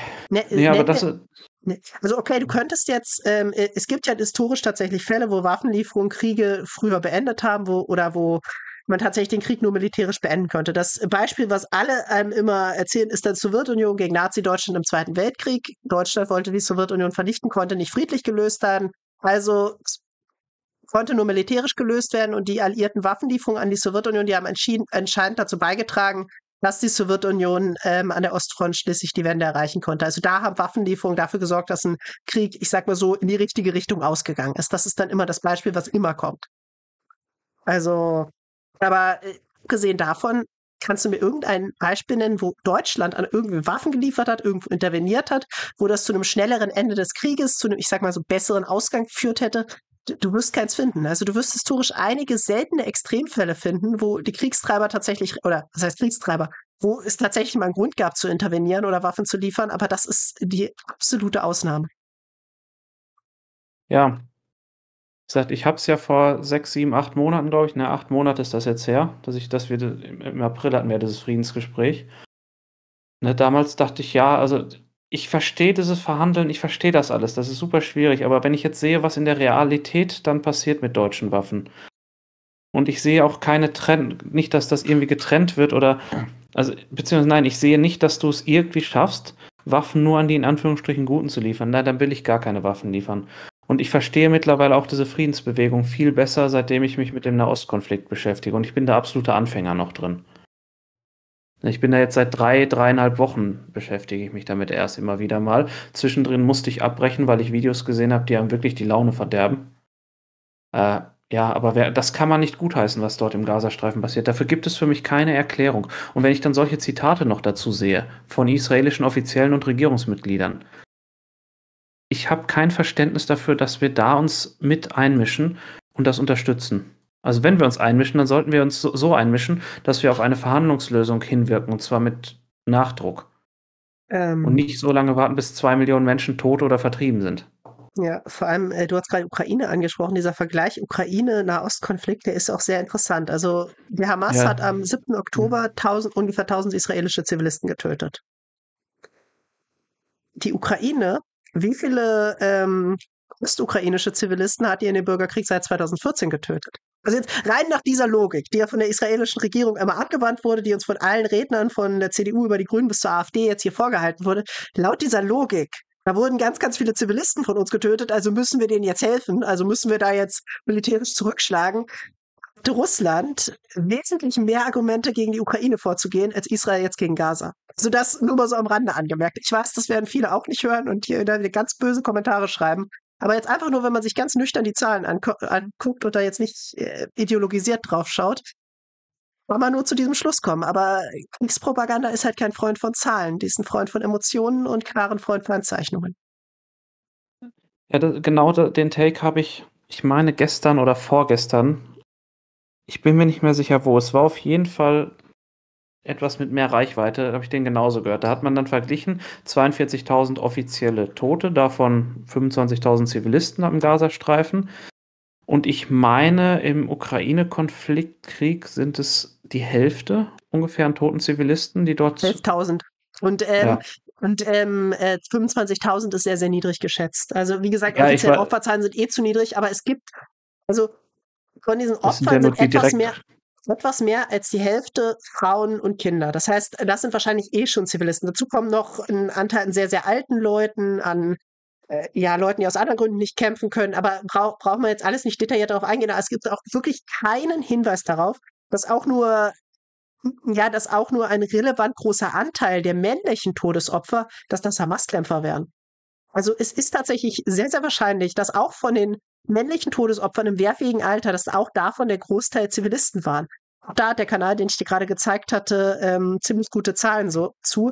Also okay, du könntest jetzt, es gibt ja historisch tatsächlich Fälle, wo Waffenlieferungen Kriege früher beendet haben, wo man tatsächlich den Krieg nur militärisch beenden konnte. Das Beispiel, was alle einem immer erzählen, ist die Sowjetunion gegen Nazi-Deutschland im Zweiten Weltkrieg. Deutschland wollte die Sowjetunion vernichten, konnte nicht friedlich gelöst werden. Also konnte nur militärisch gelöst werden und die alliierten Waffenlieferungen an die Sowjetunion, die haben entscheidend dazu beigetragen, dass die Sowjetunion an der Ostfront schließlich die Wende erreichen konnte. Also da haben Waffenlieferungen dafür gesorgt, dass ein Krieg, ich sag mal so, in die richtige Richtung ausgegangen ist. Das ist dann immer das Beispiel, was immer kommt. Also, aber abgesehen davon, kannst du mir irgendein Beispiel nennen, wo Deutschland an irgendwie Waffen geliefert hat, irgendwo interveniert hat, wo das zu einem schnelleren Ende des Krieges, zu einem, ich sag mal so, besseren Ausgang geführt hätte? Du wirst keins finden. Also du wirst historisch einige seltene Extremfälle finden, wo die Kriegstreiber tatsächlich, oder was heißt Kriegstreiber, wo es tatsächlich mal einen Grund gab zu intervenieren oder Waffen zu liefern, aber das ist die absolute Ausnahme. Ja, wie gesagt, ich habe es ja vor 6, 7, 8 Monaten, glaube ich, 8 Monate ist das jetzt her, dass wir im April hatten wir dieses Friedensgespräch. Ne, damals dachte ich, ja, also ich verstehe dieses Verhandeln, ich verstehe das alles, das ist super schwierig, aber wenn ich jetzt sehe, was in der Realität dann passiert mit deutschen Waffen und ich sehe auch nicht, dass das irgendwie getrennt wird oder, also, beziehungsweise nein, ich sehe nicht, dass du es irgendwie schaffst, Waffen nur an die in Anführungsstrichen Guten zu liefern. Nein, dann will ich gar keine Waffen liefern. Und ich verstehe mittlerweile auch diese Friedensbewegung viel besser, seitdem ich mich mit dem Nahostkonflikt beschäftige und ich bin der absolute Anfänger noch drin. Ich bin da jetzt seit 3,5 Wochen beschäftige ich mich damit erst immer wieder mal. Zwischendrin musste ich abbrechen, weil ich Videos gesehen habe, die einem wirklich die Laune verderben. Ja, aber das kann man nicht gutheißen, was dort im Gazastreifen passiert. Dafür gibt es für mich keine Erklärung. Und wenn ich dann solche Zitate noch dazu sehe, von israelischen Offiziellen und Regierungsmitgliedern, ich habe kein Verständnis dafür, dass wir da uns mit einmischen und das unterstützen. Also wenn wir uns einmischen, dann sollten wir uns so einmischen, dass wir auf eine Verhandlungslösung hinwirken, und zwar mit Nachdruck. Und nicht so lange warten, bis 2 Millionen Menschen tot oder vertrieben sind. Ja, vor allem, du hast gerade Ukraine angesprochen, dieser Vergleich Ukraine-Nahostkonflikt, der ist auch sehr interessant. Also die Hamas hat am 7. Oktober ungefähr 1000 israelische Zivilisten getötet. Die Ukraine, wie viele ostukrainische Zivilisten hat die in dem Bürgerkrieg seit 2014 getötet? Also jetzt rein nach dieser Logik, die ja von der israelischen Regierung immer abgewandt wurde, die uns von allen Rednern von der CDU über die Grünen bis zur AfD jetzt hier vorgehalten wurde, laut dieser Logik, da wurden ganz, ganz viele Zivilisten von uns getötet, also müssen wir denen jetzt helfen, also müssen wir da jetzt militärisch zurückschlagen. Hat Russland wesentlich mehr Argumente gegen die Ukraine vorzugehen, als Israel jetzt gegen Gaza. Also das nur mal so am Rande angemerkt. Ich weiß, das werden viele auch nicht hören und hier ganz böse Kommentare schreiben. Aber jetzt einfach nur, wenn man sich ganz nüchtern die Zahlen anguckt und da jetzt nicht ideologisiert drauf schaut, kann man nur zu diesem Schluss kommen. Aber Kriegspropaganda ist halt kein Freund von Zahlen. Die ist ein Freund von Emotionen und klaren Freund von Anzeichnungen. Ja, genau den Take habe ich meine gestern oder vorgestern. Ich bin mir nicht mehr sicher, wo. Es war auf jeden Fall etwas mit mehr Reichweite, habe ich den genauso gehört. Da hat man dann verglichen, 42.000 offizielle Tote, davon 25.000 Zivilisten am Gazastreifen. Und ich meine, im Ukraine-Krieg sind es die Hälfte ungefähr an toten Zivilisten, die dort... 11.000. Und 25.000 ist sehr, sehr niedrig geschätzt. Also wie gesagt, offizielle Opferzahlen sind zu niedrig, aber es gibt, also von diesen Opfern sind etwas mehr als die Hälfte Frauen und Kinder. Das heißt, das sind wahrscheinlich schon Zivilisten. Dazu kommen noch ein Anteil an sehr, sehr alten Leuten, an Leuten, die aus anderen Gründen nicht kämpfen können. Aber braucht man jetzt alles nicht detailliert darauf eingehen. Aber es gibt auch wirklich keinen Hinweis darauf, dass auch nur ein relevant großer Anteil der männlichen Todesopfer, dass das Hamas-Kämpfer wären. Also es ist tatsächlich sehr, sehr wahrscheinlich, dass auch von den männlichen Todesopfern im wehrfähigen Alter, dass auch davon der Großteil Zivilisten waren. Auch da hat der Kanal, den ich dir gerade gezeigt hatte, ziemlich gute Zahlen so zu.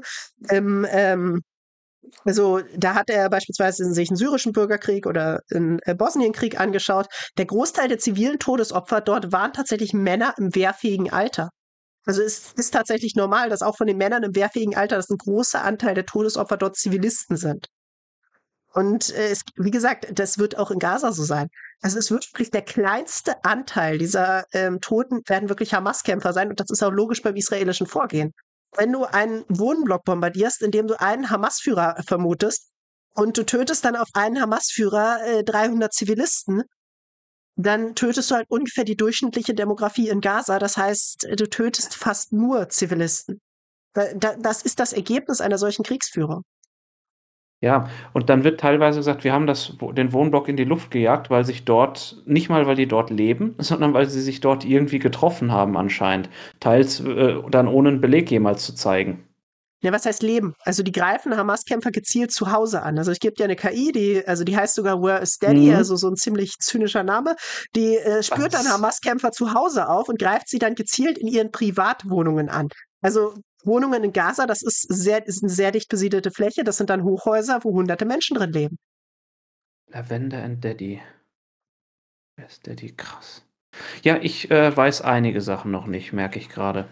Also da hat er beispielsweise sich einen syrischen Bürgerkrieg oder einen Bosnienkrieg angeschaut. Der Großteil der zivilen Todesopfer dort waren tatsächlich Männer im wehrfähigen Alter. Also es ist tatsächlich normal, dass auch von den Männern im wehrfähigen Alter, dass ein großer Anteil der Todesopfer dort Zivilisten sind. Und wie gesagt, das wird auch in Gaza so sein. Also es wird wirklich der kleinste Anteil dieser Toten werden wirklich Hamas-Kämpfer sein. Und das ist auch logisch beim israelischen Vorgehen. Wenn du einen Wohnblock bombardierst, in dem du einen Hamas-Führer vermutest und du tötest dann auf einen Hamas-Führer 300 Zivilisten, dann tötest du halt ungefähr die durchschnittliche Demografie in Gaza. Das heißt, du tötest fast nur Zivilisten. Das ist das Ergebnis einer solchen Kriegsführung. Ja, und dann wird teilweise gesagt, wir haben den Wohnblock in die Luft gejagt, weil sich dort, nicht mal weil die dort leben, sondern weil sie sich dort irgendwie getroffen haben anscheinend. Teils dann ohne einen Beleg jemals zu zeigen. Ja, was heißt leben? Also die greifen Hamas-Kämpfer gezielt zu Hause an. Also es gibt ja eine KI, die heißt sogar Where is Daddy, also so ein ziemlich zynischer Name, die spürt dann Hamas-Kämpfer zu Hause auf und greift sie dann gezielt in ihren Privatwohnungen an. Also Wohnungen in Gaza, das ist eine sehr dicht besiedelte Fläche, das sind dann Hochhäuser, wo hunderte Menschen drin leben. Lavender and Daddy. Wer ist Daddy? Krass. Ja, ich weiß einige Sachen noch nicht, merke ich gerade.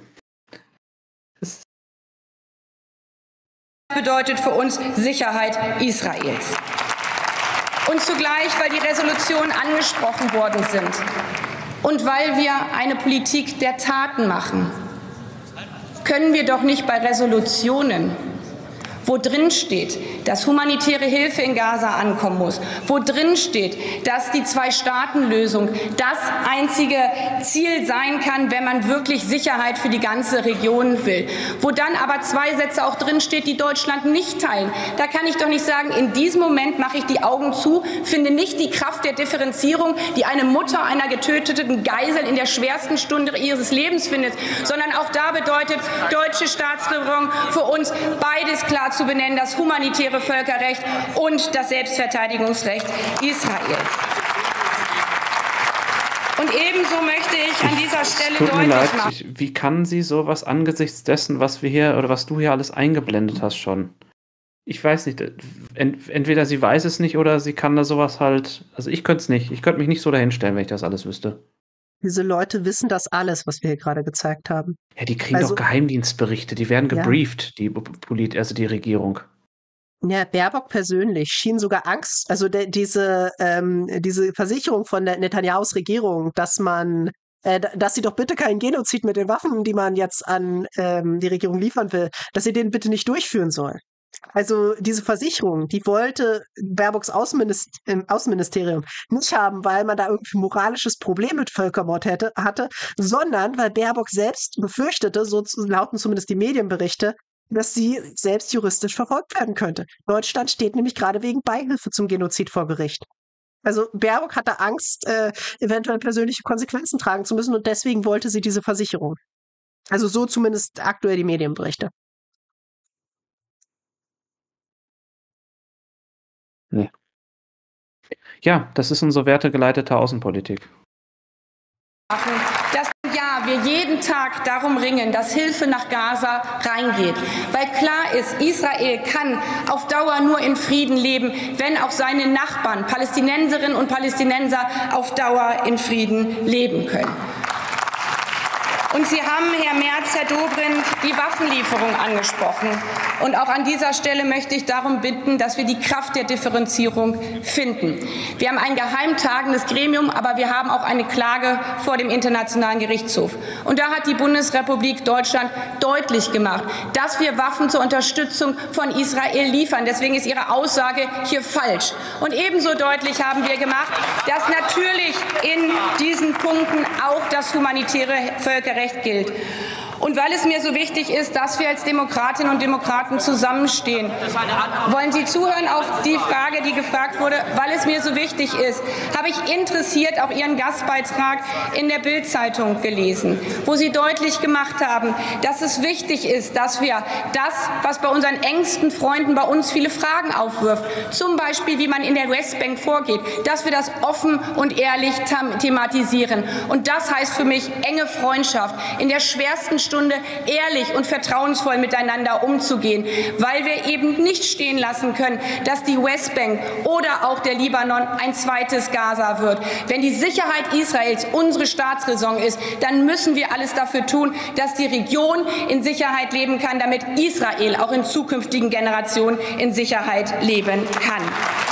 Bedeutet für uns Sicherheit Israels. Und zugleich, weil die Resolutionen angesprochen worden sind und weil wir eine Politik der Taten machen, können wir doch nicht bei Resolutionen, wo drin steht, dass humanitäre Hilfe in Gaza ankommen muss, wo drin steht, dass die Zwei-Staaten-Lösung das einzige Ziel sein kann, wenn man wirklich Sicherheit für die ganze Region will, wo dann aber 2 Sätze auch drin steht, die Deutschland nicht teilen. Da kann ich doch nicht sagen, in diesem Moment mache ich die Augen zu, finde nicht die Kraft der Differenzierung, die eine Mutter einer getöteten Geisel in der schwersten Stunde ihres Lebens findet, sondern auch da bedeutet deutsche Staatsregierung für uns beides klar zu benennen, das humanitäre Völkerrecht und das Selbstverteidigungsrecht Israels. Und ebenso möchte ich an dieser Stelle deutlich machen. Wie kann sie sowas angesichts dessen, was wir hier oder was du hier alles eingeblendet hast schon? Ich weiß nicht, entweder sie weiß es nicht oder sie kann da sowas halt, also ich könnte es nicht. Ich könnte mich nicht so dahinstellen, wenn ich das alles wüsste. Diese Leute wissen das alles, was wir hier gerade gezeigt haben. Ja, die kriegen doch Geheimdienstberichte, die werden gebrieft, die Regierung. Ja, Baerbock persönlich schien sogar Angst, also diese Versicherung von der Netanyahus Regierung, dass sie doch bitte keinen Genozid mit den Waffen, die man jetzt an die Regierung liefern will, dass sie den bitte nicht durchführen soll. Also diese Versicherung, die wollte Baerbocks Außenministerium nicht haben, weil man da irgendwie ein moralisches Problem mit Völkermord hatte, sondern weil Baerbock selbst befürchtete, so lauten zumindest die Medienberichte, dass sie selbst juristisch verfolgt werden könnte. Deutschland steht nämlich gerade wegen Beihilfe zum Genozid vor Gericht. Also Baerbock hatte Angst, eventuell persönliche Konsequenzen tragen zu müssen und deswegen wollte sie diese Versicherung. Also so zumindest aktuell die Medienberichte. Nee. Ja, das ist unsere wertegeleitete Außenpolitik. Dass wir jeden Tag darum ringen, dass Hilfe nach Gaza reingeht. Weil klar ist, Israel kann auf Dauer nur in Frieden leben, wenn auch seine Nachbarn, Palästinenserinnen und Palästinenser, auf Dauer in Frieden leben können. Und Sie haben, Herr Merz, Herr Dobrindt, die Waffenlieferung angesprochen. Und auch an dieser Stelle möchte ich darum bitten, dass wir die Kraft der Differenzierung finden. Wir haben ein geheim tagendes Gremium, aber wir haben auch eine Klage vor dem Internationalen Gerichtshof. Und da hat die Bundesrepublik Deutschland deutlich gemacht, dass wir Waffen zur Unterstützung von Israel liefern. Deswegen ist Ihre Aussage hier falsch. Und ebenso deutlich haben wir gemacht, dass natürlich in diesen Punkten auch das humanitäre Völkerrecht gilt. Und weil es mir so wichtig ist, dass wir als Demokratinnen und Demokraten zusammenstehen, wollen Sie zuhören auf die Frage, die gefragt wurde? Weil es mir so wichtig ist, habe ich interessiert auch Ihren Gastbeitrag in der Bild-Zeitung gelesen, wo Sie deutlich gemacht haben, dass es wichtig ist, dass wir das, was bei unseren engsten Freunden bei uns viele Fragen aufwirft, zum Beispiel, wie man in der Westbank vorgeht, dass wir das offen und ehrlich thematisieren. Und das heißt für mich enge Freundschaft, in der schwersten Stunde ehrlich und vertrauensvoll miteinander umzugehen, weil wir eben nicht stehen lassen können, dass die Westbank oder auch der Libanon ein zweites Gaza wird. Wenn die Sicherheit Israels unsere Staatsräson ist, dann müssen wir alles dafür tun, dass die Region in Sicherheit leben kann, damit Israel auch in zukünftigen Generationen in Sicherheit leben kann.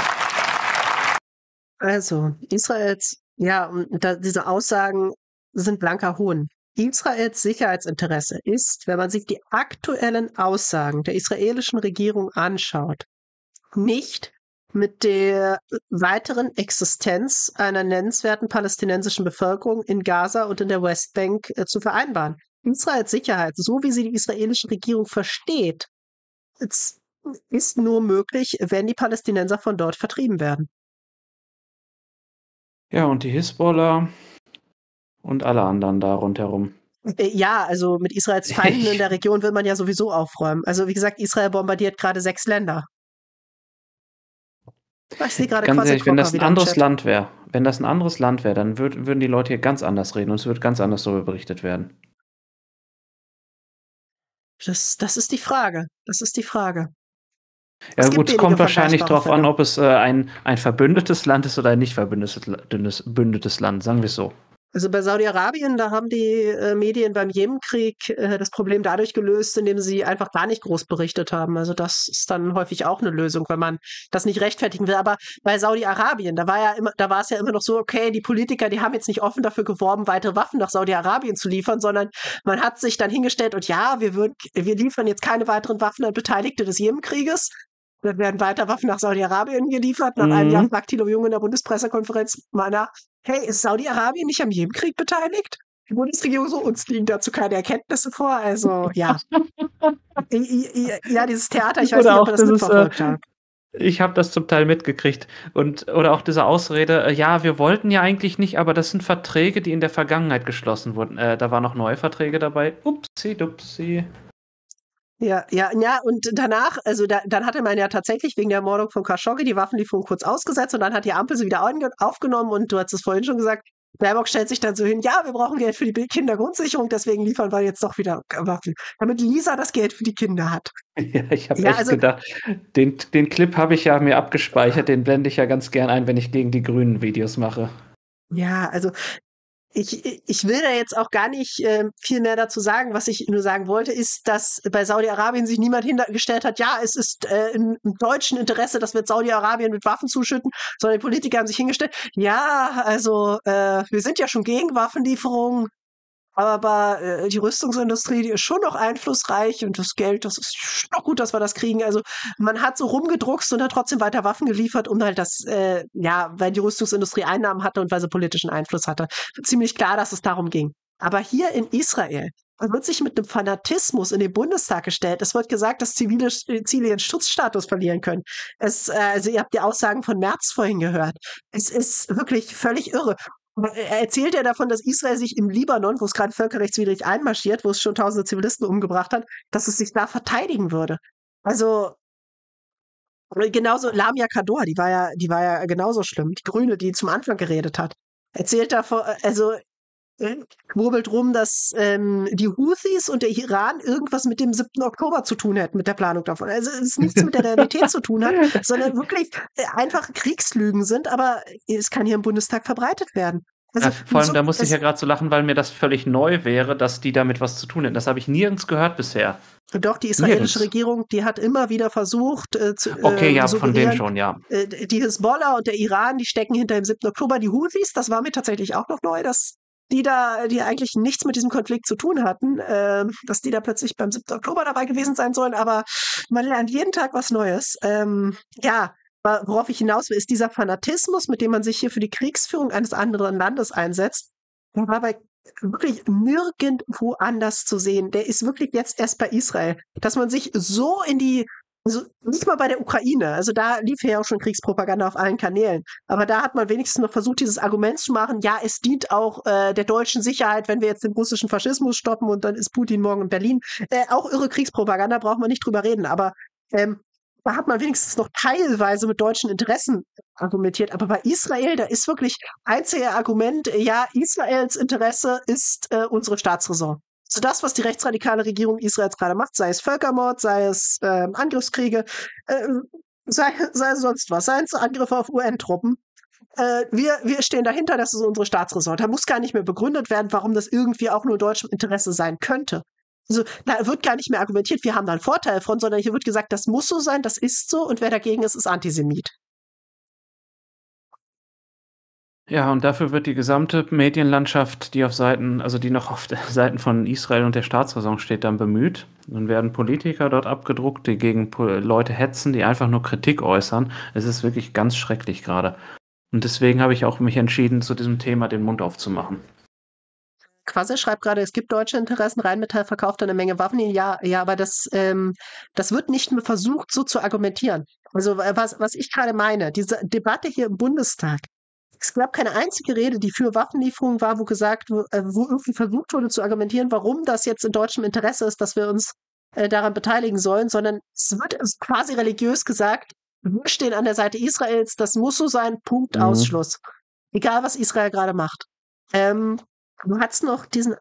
Also, diese Aussagen sind blanker Hohn. Israels Sicherheitsinteresse ist, wenn man sich die aktuellen Aussagen der israelischen Regierung anschaut, nicht mit der weiteren Existenz einer nennenswerten palästinensischen Bevölkerung in Gaza und in der Westbank zu vereinbaren. Israels Sicherheit, so wie sie die israelische Regierung versteht, ist nur möglich, wenn die Palästinenser von dort vertrieben werden. Ja, und die Hisbollah und alle anderen da rundherum. Ja, also mit Israels Feinden in der Region will man ja sowieso aufräumen. Also wie gesagt, Israel bombardiert gerade 6 Länder. Ich sehe gerade Ganz ehrlich, wenn das ein anderes Land wäre, dann würden die Leute hier ganz anders reden und es würde ganz anders darüber berichtet werden. Das ist die Frage. Das ist die Frage. Ja gut, es kommt wahrscheinlich darauf an, ob es ein verbündetes Land ist oder ein nicht verbündetes Land, sagen wir es so. Also bei Saudi-Arabien, da haben die Medien beim Jemenkrieg das Problem dadurch gelöst, indem sie einfach gar nicht groß berichtet haben. Also das ist dann häufig auch eine Lösung, wenn man das nicht rechtfertigen will. Aber bei Saudi-Arabien, da war es ja immer noch so, okay, die Politiker, die haben jetzt nicht offen dafür geworben, weitere Waffen nach Saudi-Arabien zu liefern, sondern man hat sich dann hingestellt und ja, wir liefern jetzt keine weiteren Waffen an Beteiligte des Jemenkrieges. Dann werden weiter Waffen nach Saudi-Arabien geliefert. Nach einem Jahr fragt Thilo Jung in der Bundespressekonferenz mal nach, hey, ist Saudi-Arabien nicht am Jemenkrieg beteiligt? Die Bundesregierung so, uns liegen dazu keine Erkenntnisse vor. Also, ja. Ja, dieses Theater, ich weiß nicht, ob ihr das mitverfolgt habt. Ich habe das zum Teil mitgekriegt. Oder auch diese Ausrede, ja, wir wollten ja eigentlich nicht, aber das sind Verträge, die in der Vergangenheit geschlossen wurden. Da waren noch neue Verträge dabei. Upsi-dupsi. Ja, und danach, also dann hatte man ja tatsächlich wegen der Ermordung von Khashoggi die Waffenlieferung kurz ausgesetzt und dann hat die Ampel sie wieder aufgenommen und du hast es vorhin schon gesagt, Baerbock stellt sich dann so hin, ja, wir brauchen Geld für die Kindergrundsicherung, deswegen liefern wir jetzt doch wieder Waffen, damit Lisa das Geld für die Kinder hat. Ja, ich habe gedacht, den Clip habe ich ja mir abgespeichert, den blende ich ja ganz gern ein, wenn ich gegen die Grünen Videos mache. Ja, also ich will da jetzt auch gar nicht viel mehr dazu sagen. Was ich nur sagen wollte, ist, dass bei Saudi-Arabien sich niemand hingestellt hat, ja, es ist im deutschen Interesse, dass wir Saudi-Arabien mit Waffen zuschütten, sondern die Politiker haben sich hingestellt, ja, also wir sind ja schon gegen Waffenlieferungen, aber die Rüstungsindustrie, die ist schon noch einflussreich und das Geld, das ist schon noch gut, dass wir das kriegen. Also man hat so rumgedruckst und hat trotzdem weiter Waffen geliefert, um halt weil die Rüstungsindustrie Einnahmen hatte und weil sie politischen Einfluss hatte. Ziemlich klar, dass es darum ging. Aber hier in Israel wird sich mit einem Fanatismus in den Bundestag gestellt. Es wird gesagt, dass zivile Ziele ihren Schutzstatus verlieren können. Also ihr habt die Aussagen von Merz vorhin gehört. Es ist wirklich völlig irre. Er erzählt ja davon, dass Israel sich im Libanon, wo es gerade völkerrechtswidrig einmarschiert, wo es schon tausende Zivilisten umgebracht hat, dass es sich da verteidigen würde. Also genauso Lamia Kador, die war ja genauso schlimm. Die Grüne, die zum Anfang geredet hat, erzählt davon, also schwurbelt rum, dass die Houthis und der Iran irgendwas mit dem 7. Oktober zu tun hätten, mit der Planung davon. Also es nichts mit der Realität zu tun hat, sondern wirklich einfach Kriegslügen sind, aber es kann hier im Bundestag verbreitet werden. Also, ja, vor allem, da musste ich ja gerade so lachen, weil mir das völlig neu wäre, dass die damit was zu tun hätten. Das habe ich nirgends gehört bisher. Doch, die israelische Regierung, die hat immer wieder versucht, okay, ja, von denen schon, ja. Die Hisbollah und der Iran, die stecken hinter dem 7. Oktober. Die Houthis, das war mir tatsächlich auch noch neu, dass die eigentlich nichts mit diesem Konflikt zu tun hatten, dass die da plötzlich beim 7. Oktober dabei gewesen sein sollen, aber man lernt jeden Tag was Neues. Ja, worauf ich hinaus will, ist dieser Fanatismus, mit dem man sich hier für die Kriegsführung eines anderen Landes einsetzt, der war bei wirklich nirgendwo anders zu sehen. Der ist wirklich jetzt erst bei Israel. Dass man sich so also nicht mal bei der Ukraine, also da lief ja auch schon Kriegspropaganda auf allen Kanälen, aber da hat man wenigstens noch versucht, dieses Argument zu machen, ja, es dient auch der deutschen Sicherheit, wenn wir jetzt den russischen Faschismus stoppen und dann ist Putin morgen in Berlin. Auch irre Kriegspropaganda, braucht man nicht drüber reden, aber da hat man wenigstens noch teilweise mit deutschen Interessen argumentiert. Aber bei Israel, da ist wirklich einzige Argument, ja, Israels Interesse ist unsere Staatsräson. Also das, was die rechtsradikale Regierung Israels gerade macht, sei es Völkermord, sei es Angriffskriege, sei sonst was, seien es Angriffe auf UN-Truppen. Wir stehen dahinter, das ist unsere Staatsräson. Da muss gar nicht mehr begründet werden, warum das irgendwie auch nur deutschem Interesse sein könnte. Also da wird gar nicht mehr argumentiert, wir haben da einen Vorteil von, sondern hier wird gesagt, das muss so sein, das ist so und wer dagegen ist, ist Antisemit. Ja, und dafür wird die gesamte Medienlandschaft, die noch auf der Seiten von Israel und der Staatsräson steht, dann bemüht. Dann werden Politiker dort abgedruckt, die gegen Leute hetzen, die einfach nur Kritik äußern. Es ist wirklich ganz schrecklich gerade. Und deswegen habe ich auch mich entschieden, zu diesem Thema den Mund aufzumachen. Quasi schreibt gerade, es gibt deutsche Interessen, Rheinmetall verkauft eine Menge Waffen. Ja, aber das wird nicht mehr versucht, so zu argumentieren. Also was ich gerade meine, diese Debatte hier im Bundestag, es gab keine einzige Rede, die für Waffenlieferungen war, wo irgendwie versucht wurde zu argumentieren, warum das jetzt in deutschem Interesse ist, dass wir uns daran beteiligen sollen, sondern es wird quasi religiös gesagt, wir stehen an der Seite Israels, das muss so sein, Punkt, Ausschluss. Egal, was Israel gerade macht. Du hattest noch diesen,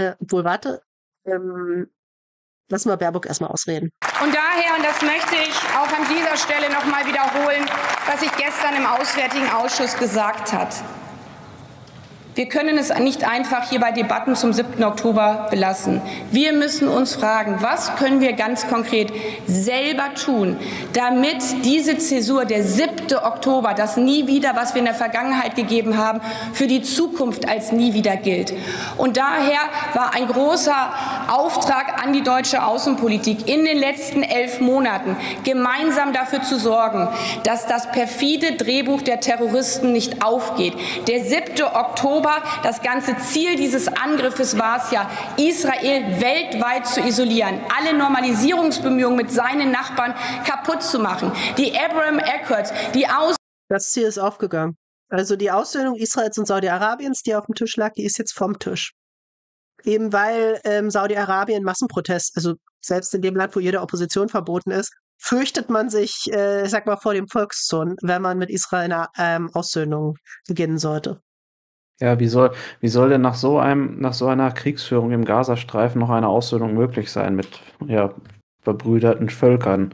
lass mal Baerbock erstmal ausreden. Und daher, und das möchte ich auch an dieser Stelle nochmal wiederholen, was ich gestern im Auswärtigen Ausschuss gesagt habe. Wir können es nicht einfach hier bei Debatten zum 7. Oktober belassen. Wir müssen uns fragen, was können wir ganz konkret selber tun, damit diese Zäsur, der 7. Oktober, das Nie wieder, was wir in der Vergangenheit gegeben haben, für die Zukunft als nie wieder gilt. Und daher war ein großer Auftrag an die deutsche Außenpolitik in den letzten 11 Monaten, gemeinsam dafür zu sorgen, dass das perfide Drehbuch der Terroristen nicht aufgeht. Der 7. Oktober, das ganze Ziel dieses Angriffes war es ja, Israel weltweit zu isolieren, alle Normalisierungsbemühungen mit seinen Nachbarn kaputt zu machen. Die Abraham Accords, das Ziel ist aufgegangen. Also die Aussöhnung Israels und Saudi-Arabiens, die auf dem Tisch lag, die ist jetzt vom Tisch. Eben weil Saudi-Arabien Massenprotest, also selbst in dem Land, wo jede Opposition verboten ist, fürchtet man sich, ich sag mal, vor dem Volkszorn, wenn man mit Israel eine Aussöhnung beginnen sollte. Ja, wie soll denn nach so einer Kriegsführung im Gazastreifen noch eine Aussöhnung möglich sein mit verbrüderten Völkern?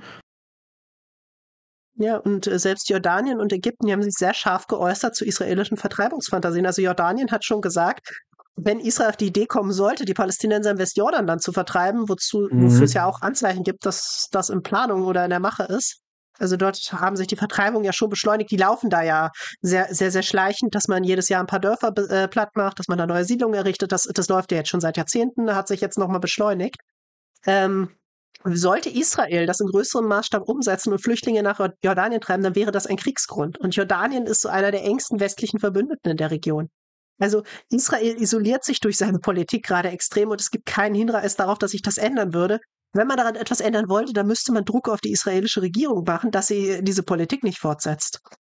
Ja, und selbst Jordanien und Ägypten, die haben sich sehr scharf geäußert zu israelischen Vertreibungsfantasien. Also Jordanien hat schon gesagt, wenn Israel auf die Idee kommen sollte, die Palästinenser im Westjordanland zu vertreiben, wofür es ja auch Anzeichen gibt, dass das in Planung oder in der Mache ist. Also dort haben sich die Vertreibungen ja schon beschleunigt. Die laufen da ja sehr, sehr, sehr schleichend, dass man jedes Jahr ein paar Dörfer platt macht, dass man da neue Siedlungen errichtet. Das läuft ja jetzt schon seit Jahrzehnten, hat sich jetzt nochmal beschleunigt. Sollte Israel das in größerem Maßstab umsetzen und Flüchtlinge nach Jordanien treiben, dann wäre das ein Kriegsgrund. Und Jordanien ist so einer der engsten westlichen Verbündeten in der Region. Also Israel isoliert sich durch seine Politik gerade extrem und es gibt keinen Hinweis darauf, dass sich das ändern würde. Wenn man daran etwas ändern wollte, dann müsste man Druck auf die israelische Regierung machen, dass sie diese Politik nicht fortsetzt.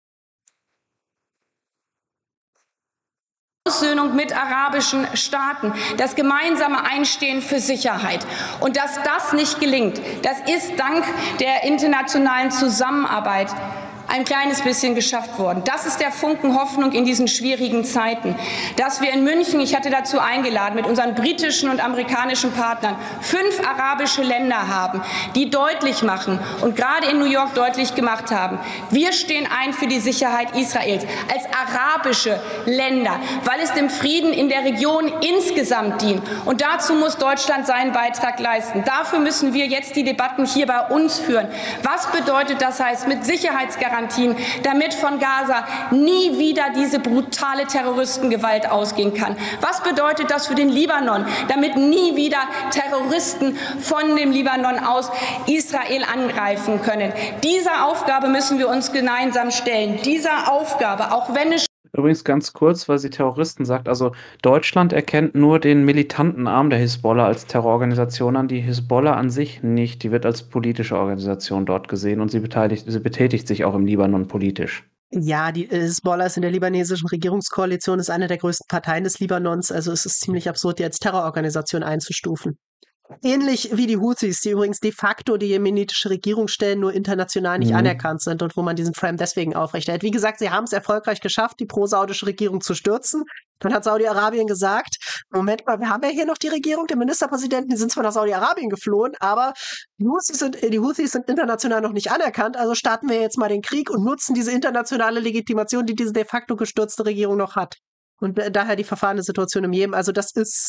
Aussöhnung mit arabischen Staaten, das gemeinsame Einstehen für Sicherheit. Und dass das nicht gelingt, das ist dank der internationalen Zusammenarbeit ein kleines bisschen geschafft worden. Das ist der Funken Hoffnung in diesen schwierigen Zeiten. Dass wir in München, ich hatte dazu eingeladen, mit unseren britischen und amerikanischen Partnern 5 arabische Länder haben, die deutlich machen und gerade in New York deutlich gemacht haben, wir stehen ein für die Sicherheit Israels als arabische Länder, weil es dem Frieden in der Region insgesamt dient. Und dazu muss Deutschland seinen Beitrag leisten. Dafür müssen wir jetzt die Debatten hier bei uns führen. Was bedeutet das heißt mit Sicherheitsgarantien, damit von Gaza nie wieder diese brutale Terroristengewalt ausgehen kann? Was bedeutet das für den Libanon, damit nie wieder Terroristen von dem Libanon aus Israel angreifen können? Dieser Aufgabe müssen wir uns gemeinsam stellen. Dieser Aufgabe, auch wenn es Übrigens ganz kurz, weil sie Terroristen sagt, also Deutschland erkennt nur den militanten Arm der Hisbollah als Terrororganisation an, die Hisbollah an sich nicht. Die wird als politische Organisation dort gesehen und sie betätigt sich auch im Libanon politisch. Ja, die Hisbollah ist in der libanesischen Regierungskoalition, ist eine der größten Parteien des Libanons, also es ist ziemlich absurd, die als Terrororganisation einzustufen. Ähnlich wie die Houthis, die übrigens de facto die jemenitische Regierung stellen, nur international nicht anerkannt sind und wo man diesen Frame deswegen aufrechterhält. Wie gesagt, sie haben es erfolgreich geschafft, die pro-saudische Regierung zu stürzen. Dann hat Saudi-Arabien gesagt, Moment mal, wir haben ja hier noch die Regierung, der Ministerpräsidenten, die sind zwar nach Saudi-Arabien geflohen, aber die Houthis sind international noch nicht anerkannt, also starten wir jetzt mal den Krieg und nutzen diese internationale Legitimation, die diese de facto gestürzte Regierung noch hat. Und daher die verfahrene Situation im Jemen. Also das ist,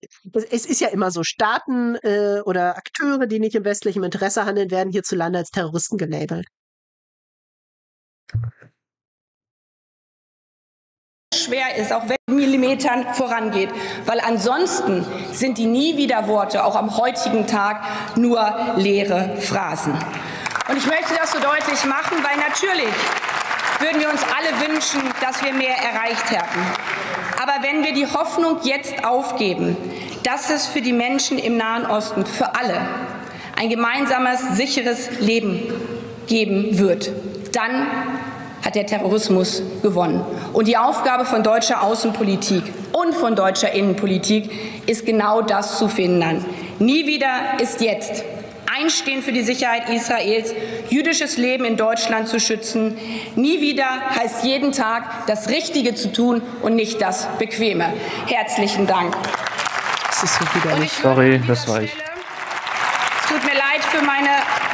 es ist ja immer so, Staaten oder Akteure, die nicht im westlichen Interesse handeln, werden hierzulande als Terroristen gelabelt. schwer ist, auch wenn es Millimetern vorangeht. Weil ansonsten sind die Nie-Wieder-Worte auch am heutigen Tag nur leere Phrasen. Und ich möchte das so deutlich machen, weil natürlich würden wir uns alle wünschen, dass wir mehr erreicht hätten. Aber wenn wir die Hoffnung jetzt aufgeben, dass es für die Menschen im Nahen Osten, für alle, ein gemeinsames, sicheres Leben geben wird, dann hat der Terrorismus gewonnen. Und die Aufgabe von deutscher Außenpolitik und von deutscher Innenpolitik ist genau das zu verhindern. Nie wieder ist jetzt. Einstehen für die Sicherheit Israels, jüdisches Leben in Deutschland zu schützen. Nie wieder heißt jeden Tag, das Richtige zu tun und nicht das Bequeme. Herzlichen Dank. Das ist so widerlich. Sorry, das war ich. Es tut mir leid für meine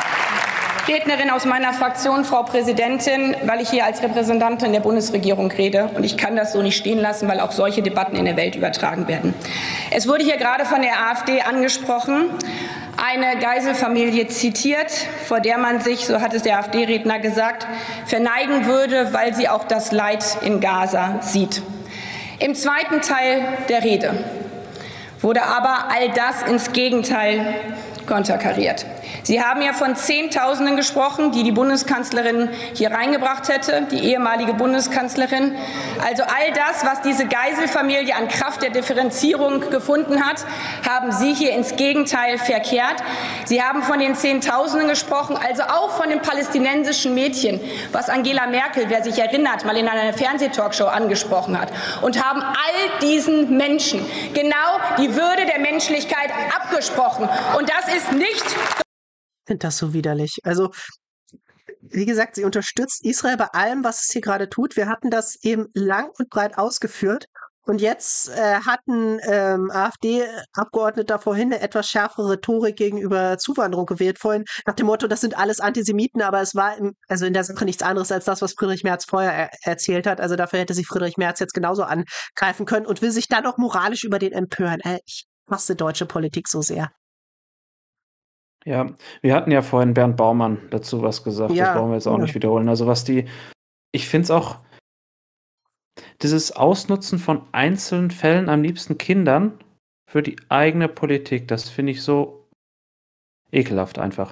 Rednerin aus meiner Fraktion, Frau Präsidentin, weil ich hier als Repräsentantin der Bundesregierung rede. Und ich kann das so nicht stehen lassen, weil auch solche Debatten in der Welt übertragen werden. Es wurde hier gerade von der AfD angesprochen, eine Geiselfamilie zitiert, vor der man sich, so hat es der AfD-Redner gesagt, verneigen würde, weil sie auch das Leid in Gaza sieht. Im zweiten Teil der Rede wurde aber all das ins Gegenteil konterkariert. Sie haben ja von Zehntausenden gesprochen, die die Bundeskanzlerin hier reingebracht hätte, die ehemalige Bundeskanzlerin. Also all das, was diese Geiselfamilie an Kraft der Differenzierung gefunden hat, haben Sie hier ins Gegenteil verkehrt. Sie haben von den Zehntausenden gesprochen, also auch von den palästinensischen Mädchen, was Angela Merkel, wer sich erinnert, mal in einer Fernsehtalkshow angesprochen hat, und haben all diesen Menschen genau die Würde der Menschlichkeit abgesprochen. Und das ist nicht... Ich finde das so widerlich. Also, wie gesagt, sie unterstützt Israel bei allem, was es hier gerade tut. Wir hatten das eben lang und breit ausgeführt. Und jetzt hat ein AfD-Abgeordneter vorhin eine etwas schärfere Rhetorik gegenüber Zuwanderung gewählt, vorhin nach dem Motto, das sind alles Antisemiten, aber es war in der Sache nichts anderes als das, was Friedrich Merz vorher erzählt hat. Also dafür hätte sich Friedrich Merz jetzt genauso angreifen können und will sich dann auch moralisch über den empören. Ich hasse deutsche Politik so sehr. Ja, wir hatten ja vorhin Bernd Baumann dazu was gesagt, das brauchen wir jetzt auch nicht wiederholen. Also ich finde es auch, dieses Ausnutzen von einzelnen Fällen, am liebsten Kindern, für die eigene Politik, das finde ich so ekelhaft einfach.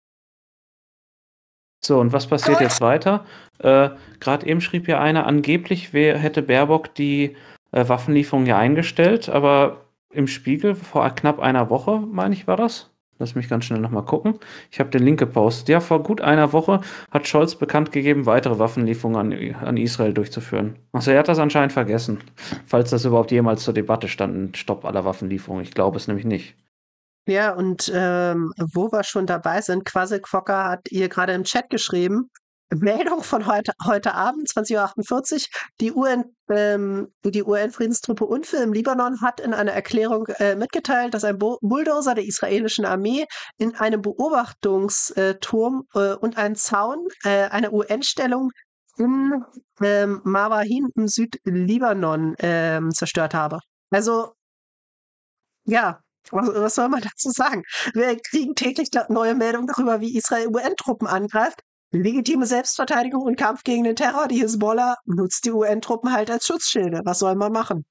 So, und was passiert jetzt weiter? Gerade eben schrieb ja einer, angeblich hätte Baerbock die Waffenlieferung ja eingestellt, aber im Spiegel vor knapp einer Woche, meine ich, war das? Lass mich ganz schnell nochmal gucken. Ich habe den Link gepostet. Ja, vor gut einer Woche hat Scholz bekannt gegeben, weitere Waffenlieferungen an Israel durchzuführen. Also er hat das anscheinend vergessen. Falls das überhaupt jemals zur Debatte stand, ein Stopp aller Waffenlieferungen. Ich glaube es nämlich nicht. Ja, und wo wir schon dabei sind, Kwasi Quokka hat ihr gerade im Chat geschrieben, Meldung von heute Abend, 20:48 Uhr, die UN-Friedenstruppe UNFIL im Libanon hat in einer Erklärung mitgeteilt, dass ein Bulldozer der israelischen Armee in einem Beobachtungsturm und einen Zaun einer UN-Stellung in Mawahin im Südlibanon zerstört habe. Also, ja, was soll man dazu sagen? Wir kriegen täglich neue Meldungen darüber, wie Israel UN-Truppen angreift. Legitime Selbstverteidigung und Kampf gegen den Terror. Die Hisbollah nutzt die UN-Truppen halt als Schutzschilde. Was soll man machen?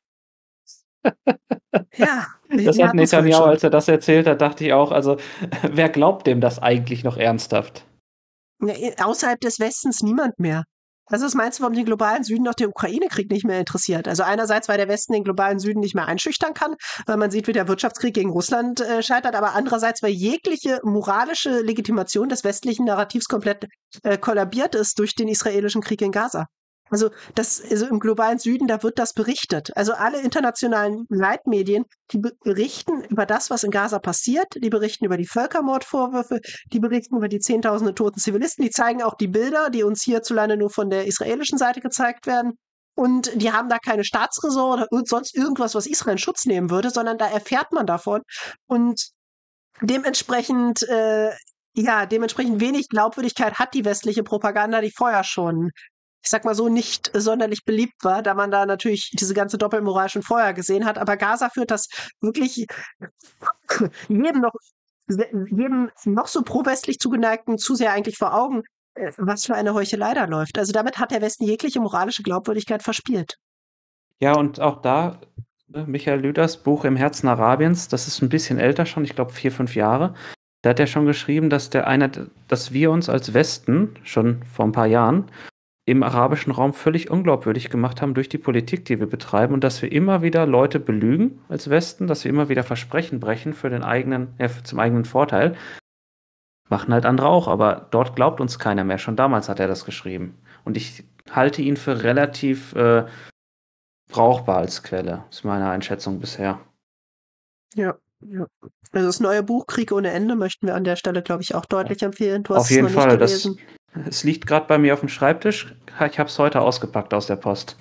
Ja. Das hat Netanyahu, als er das erzählt hat, dachte ich auch, also wer glaubt dem das eigentlich noch ernsthaft? Ja, außerhalb des Westens niemand mehr. Also was meinst du, warum den globalen Süden noch der Ukraine-Krieg nicht mehr interessiert? Also einerseits, weil der Westen den globalen Süden nicht mehr einschüchtern kann, weil man sieht, wie der Wirtschaftskrieg gegen Russland scheitert, aber andererseits, weil jegliche moralische Legitimation des westlichen Narrativs komplett kollabiert ist durch den israelischen Krieg in Gaza. Also im globalen Süden, da wird das berichtet. Also alle internationalen Leitmedien, die berichten über das, was in Gaza passiert, die berichten über die Völkermordvorwürfe, die berichten über die Zehntausende toten Zivilisten, die zeigen auch die Bilder, die uns hierzulande nur von der israelischen Seite gezeigt werden. Und die haben da keine Staatsräson oder sonst irgendwas, was Israel in Schutz nehmen würde, sondern da erfährt man davon. Und dementsprechend wenig Glaubwürdigkeit hat die westliche Propaganda, die vorher schon, ich sag mal so, nicht sonderlich beliebt war, da man da natürlich diese ganze Doppelmoral schon vorher gesehen hat. Aber Gaza führt das wirklich jedem noch so pro-westlich zugeneigten zu sehr eigentlich vor Augen, was für eine Heuchelei da läuft. Also damit hat der Westen jegliche moralische Glaubwürdigkeit verspielt. Ja, und auch da, Michael Lüders Buch Im Herzen Arabiens, das ist ein bisschen älter schon, ich glaube 4, 5 Jahre. Da hat er schon geschrieben, dass wir uns als Westen schon vor ein paar Jahren im arabischen Raum völlig unglaubwürdig gemacht haben durch die Politik, die wir betreiben und dass wir immer wieder Leute belügen als Westen, dass wir immer wieder Versprechen brechen zum eigenen Vorteil. Machen halt andere auch, aber dort glaubt uns keiner mehr. Schon damals hat er das geschrieben. Und ich halte ihn für relativ brauchbar als Quelle, ist meine Einschätzung bisher. Ja, ja. Also das neue Buch Krieg ohne Ende möchten wir an der Stelle, glaube ich, auch deutlich empfehlen. Du hast Auf jeden es noch Fall. nicht gelesen. Es liegt gerade bei mir auf dem Schreibtisch. Ich habe es heute ausgepackt aus der Post.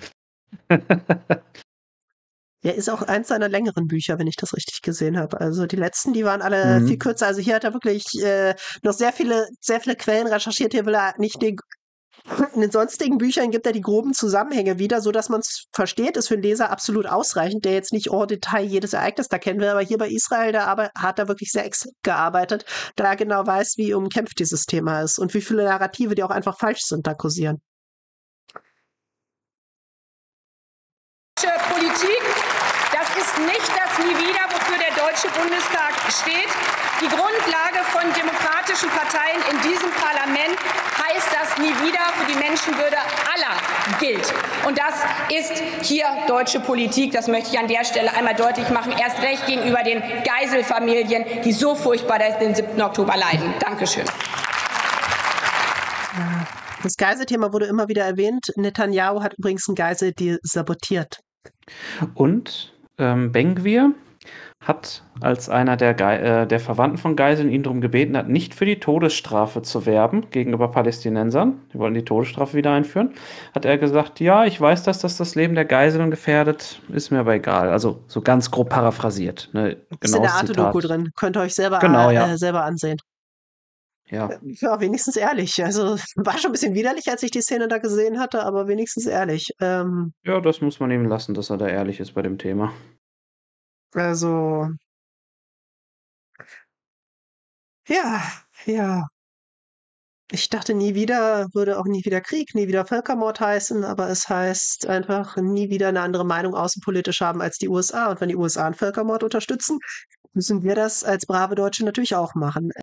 Ja, ist auch eins seiner längeren Bücher, wenn ich das richtig gesehen habe. Also die letzten, die waren alle viel kürzer. Also hier hat er wirklich noch sehr viele Quellen recherchiert. Hier will er nicht in den sonstigen Büchern gibt er die groben Zusammenhänge wieder, so dass man es versteht, ist für den Leser absolut ausreichend, der jetzt nicht en Detail jedes Ereignis da kennen will, aber hier bei Israel, hat er wirklich sehr exakt gearbeitet, da er genau weiß, wie umkämpft dieses Thema ist und wie viele Narrative, die auch einfach falsch sind, da kursieren. Politik, das ist nicht das Nie wieder, wofür der Deutsche Bundestag steht. Die Grundlage von demokratischen Parteien in diesem Parlament heißt, dass Nie wieder für die Menschenwürde aller gilt. Und das ist hier deutsche Politik. Das möchte ich an der Stelle einmal deutlich machen. Erst recht gegenüber den Geiselfamilien, die so furchtbar den 7. Oktober leiden. Dankeschön. Das Geiselthema wurde immer wieder erwähnt. Netanyahu hat übrigens einen Geiseldeal sabotiert. Und Ben-Gvir hat als einer der Verwandten von Geiseln ihn darum gebeten hat, nicht für die Todesstrafe zu werben gegenüber Palästinensern. Die wollten die Todesstrafe wieder einführen. Hat er gesagt, ja, ich weiß, dass das Leben der Geiseln gefährdet, ist mir aber egal. Also so ganz grob paraphrasiert. Ne? Ist in der Arte-Doku drin. Könnt ihr euch selber, selber ansehen. Ja. Ja, wenigstens ehrlich. Also war schon ein bisschen widerlich, als ich die Szene da gesehen hatte, aber wenigstens ehrlich. Ja, das muss man ihm lassen, dass er da ehrlich ist bei dem Thema. Also ja. Ich dachte, nie wieder würde auch nie wieder Krieg, nie wieder Völkermord heißen, aber es heißt einfach nie wieder eine andere Meinung außenpolitisch haben als die USA. Und wenn die USA einen Völkermord unterstützen, müssen wir das als brave Deutsche natürlich auch machen.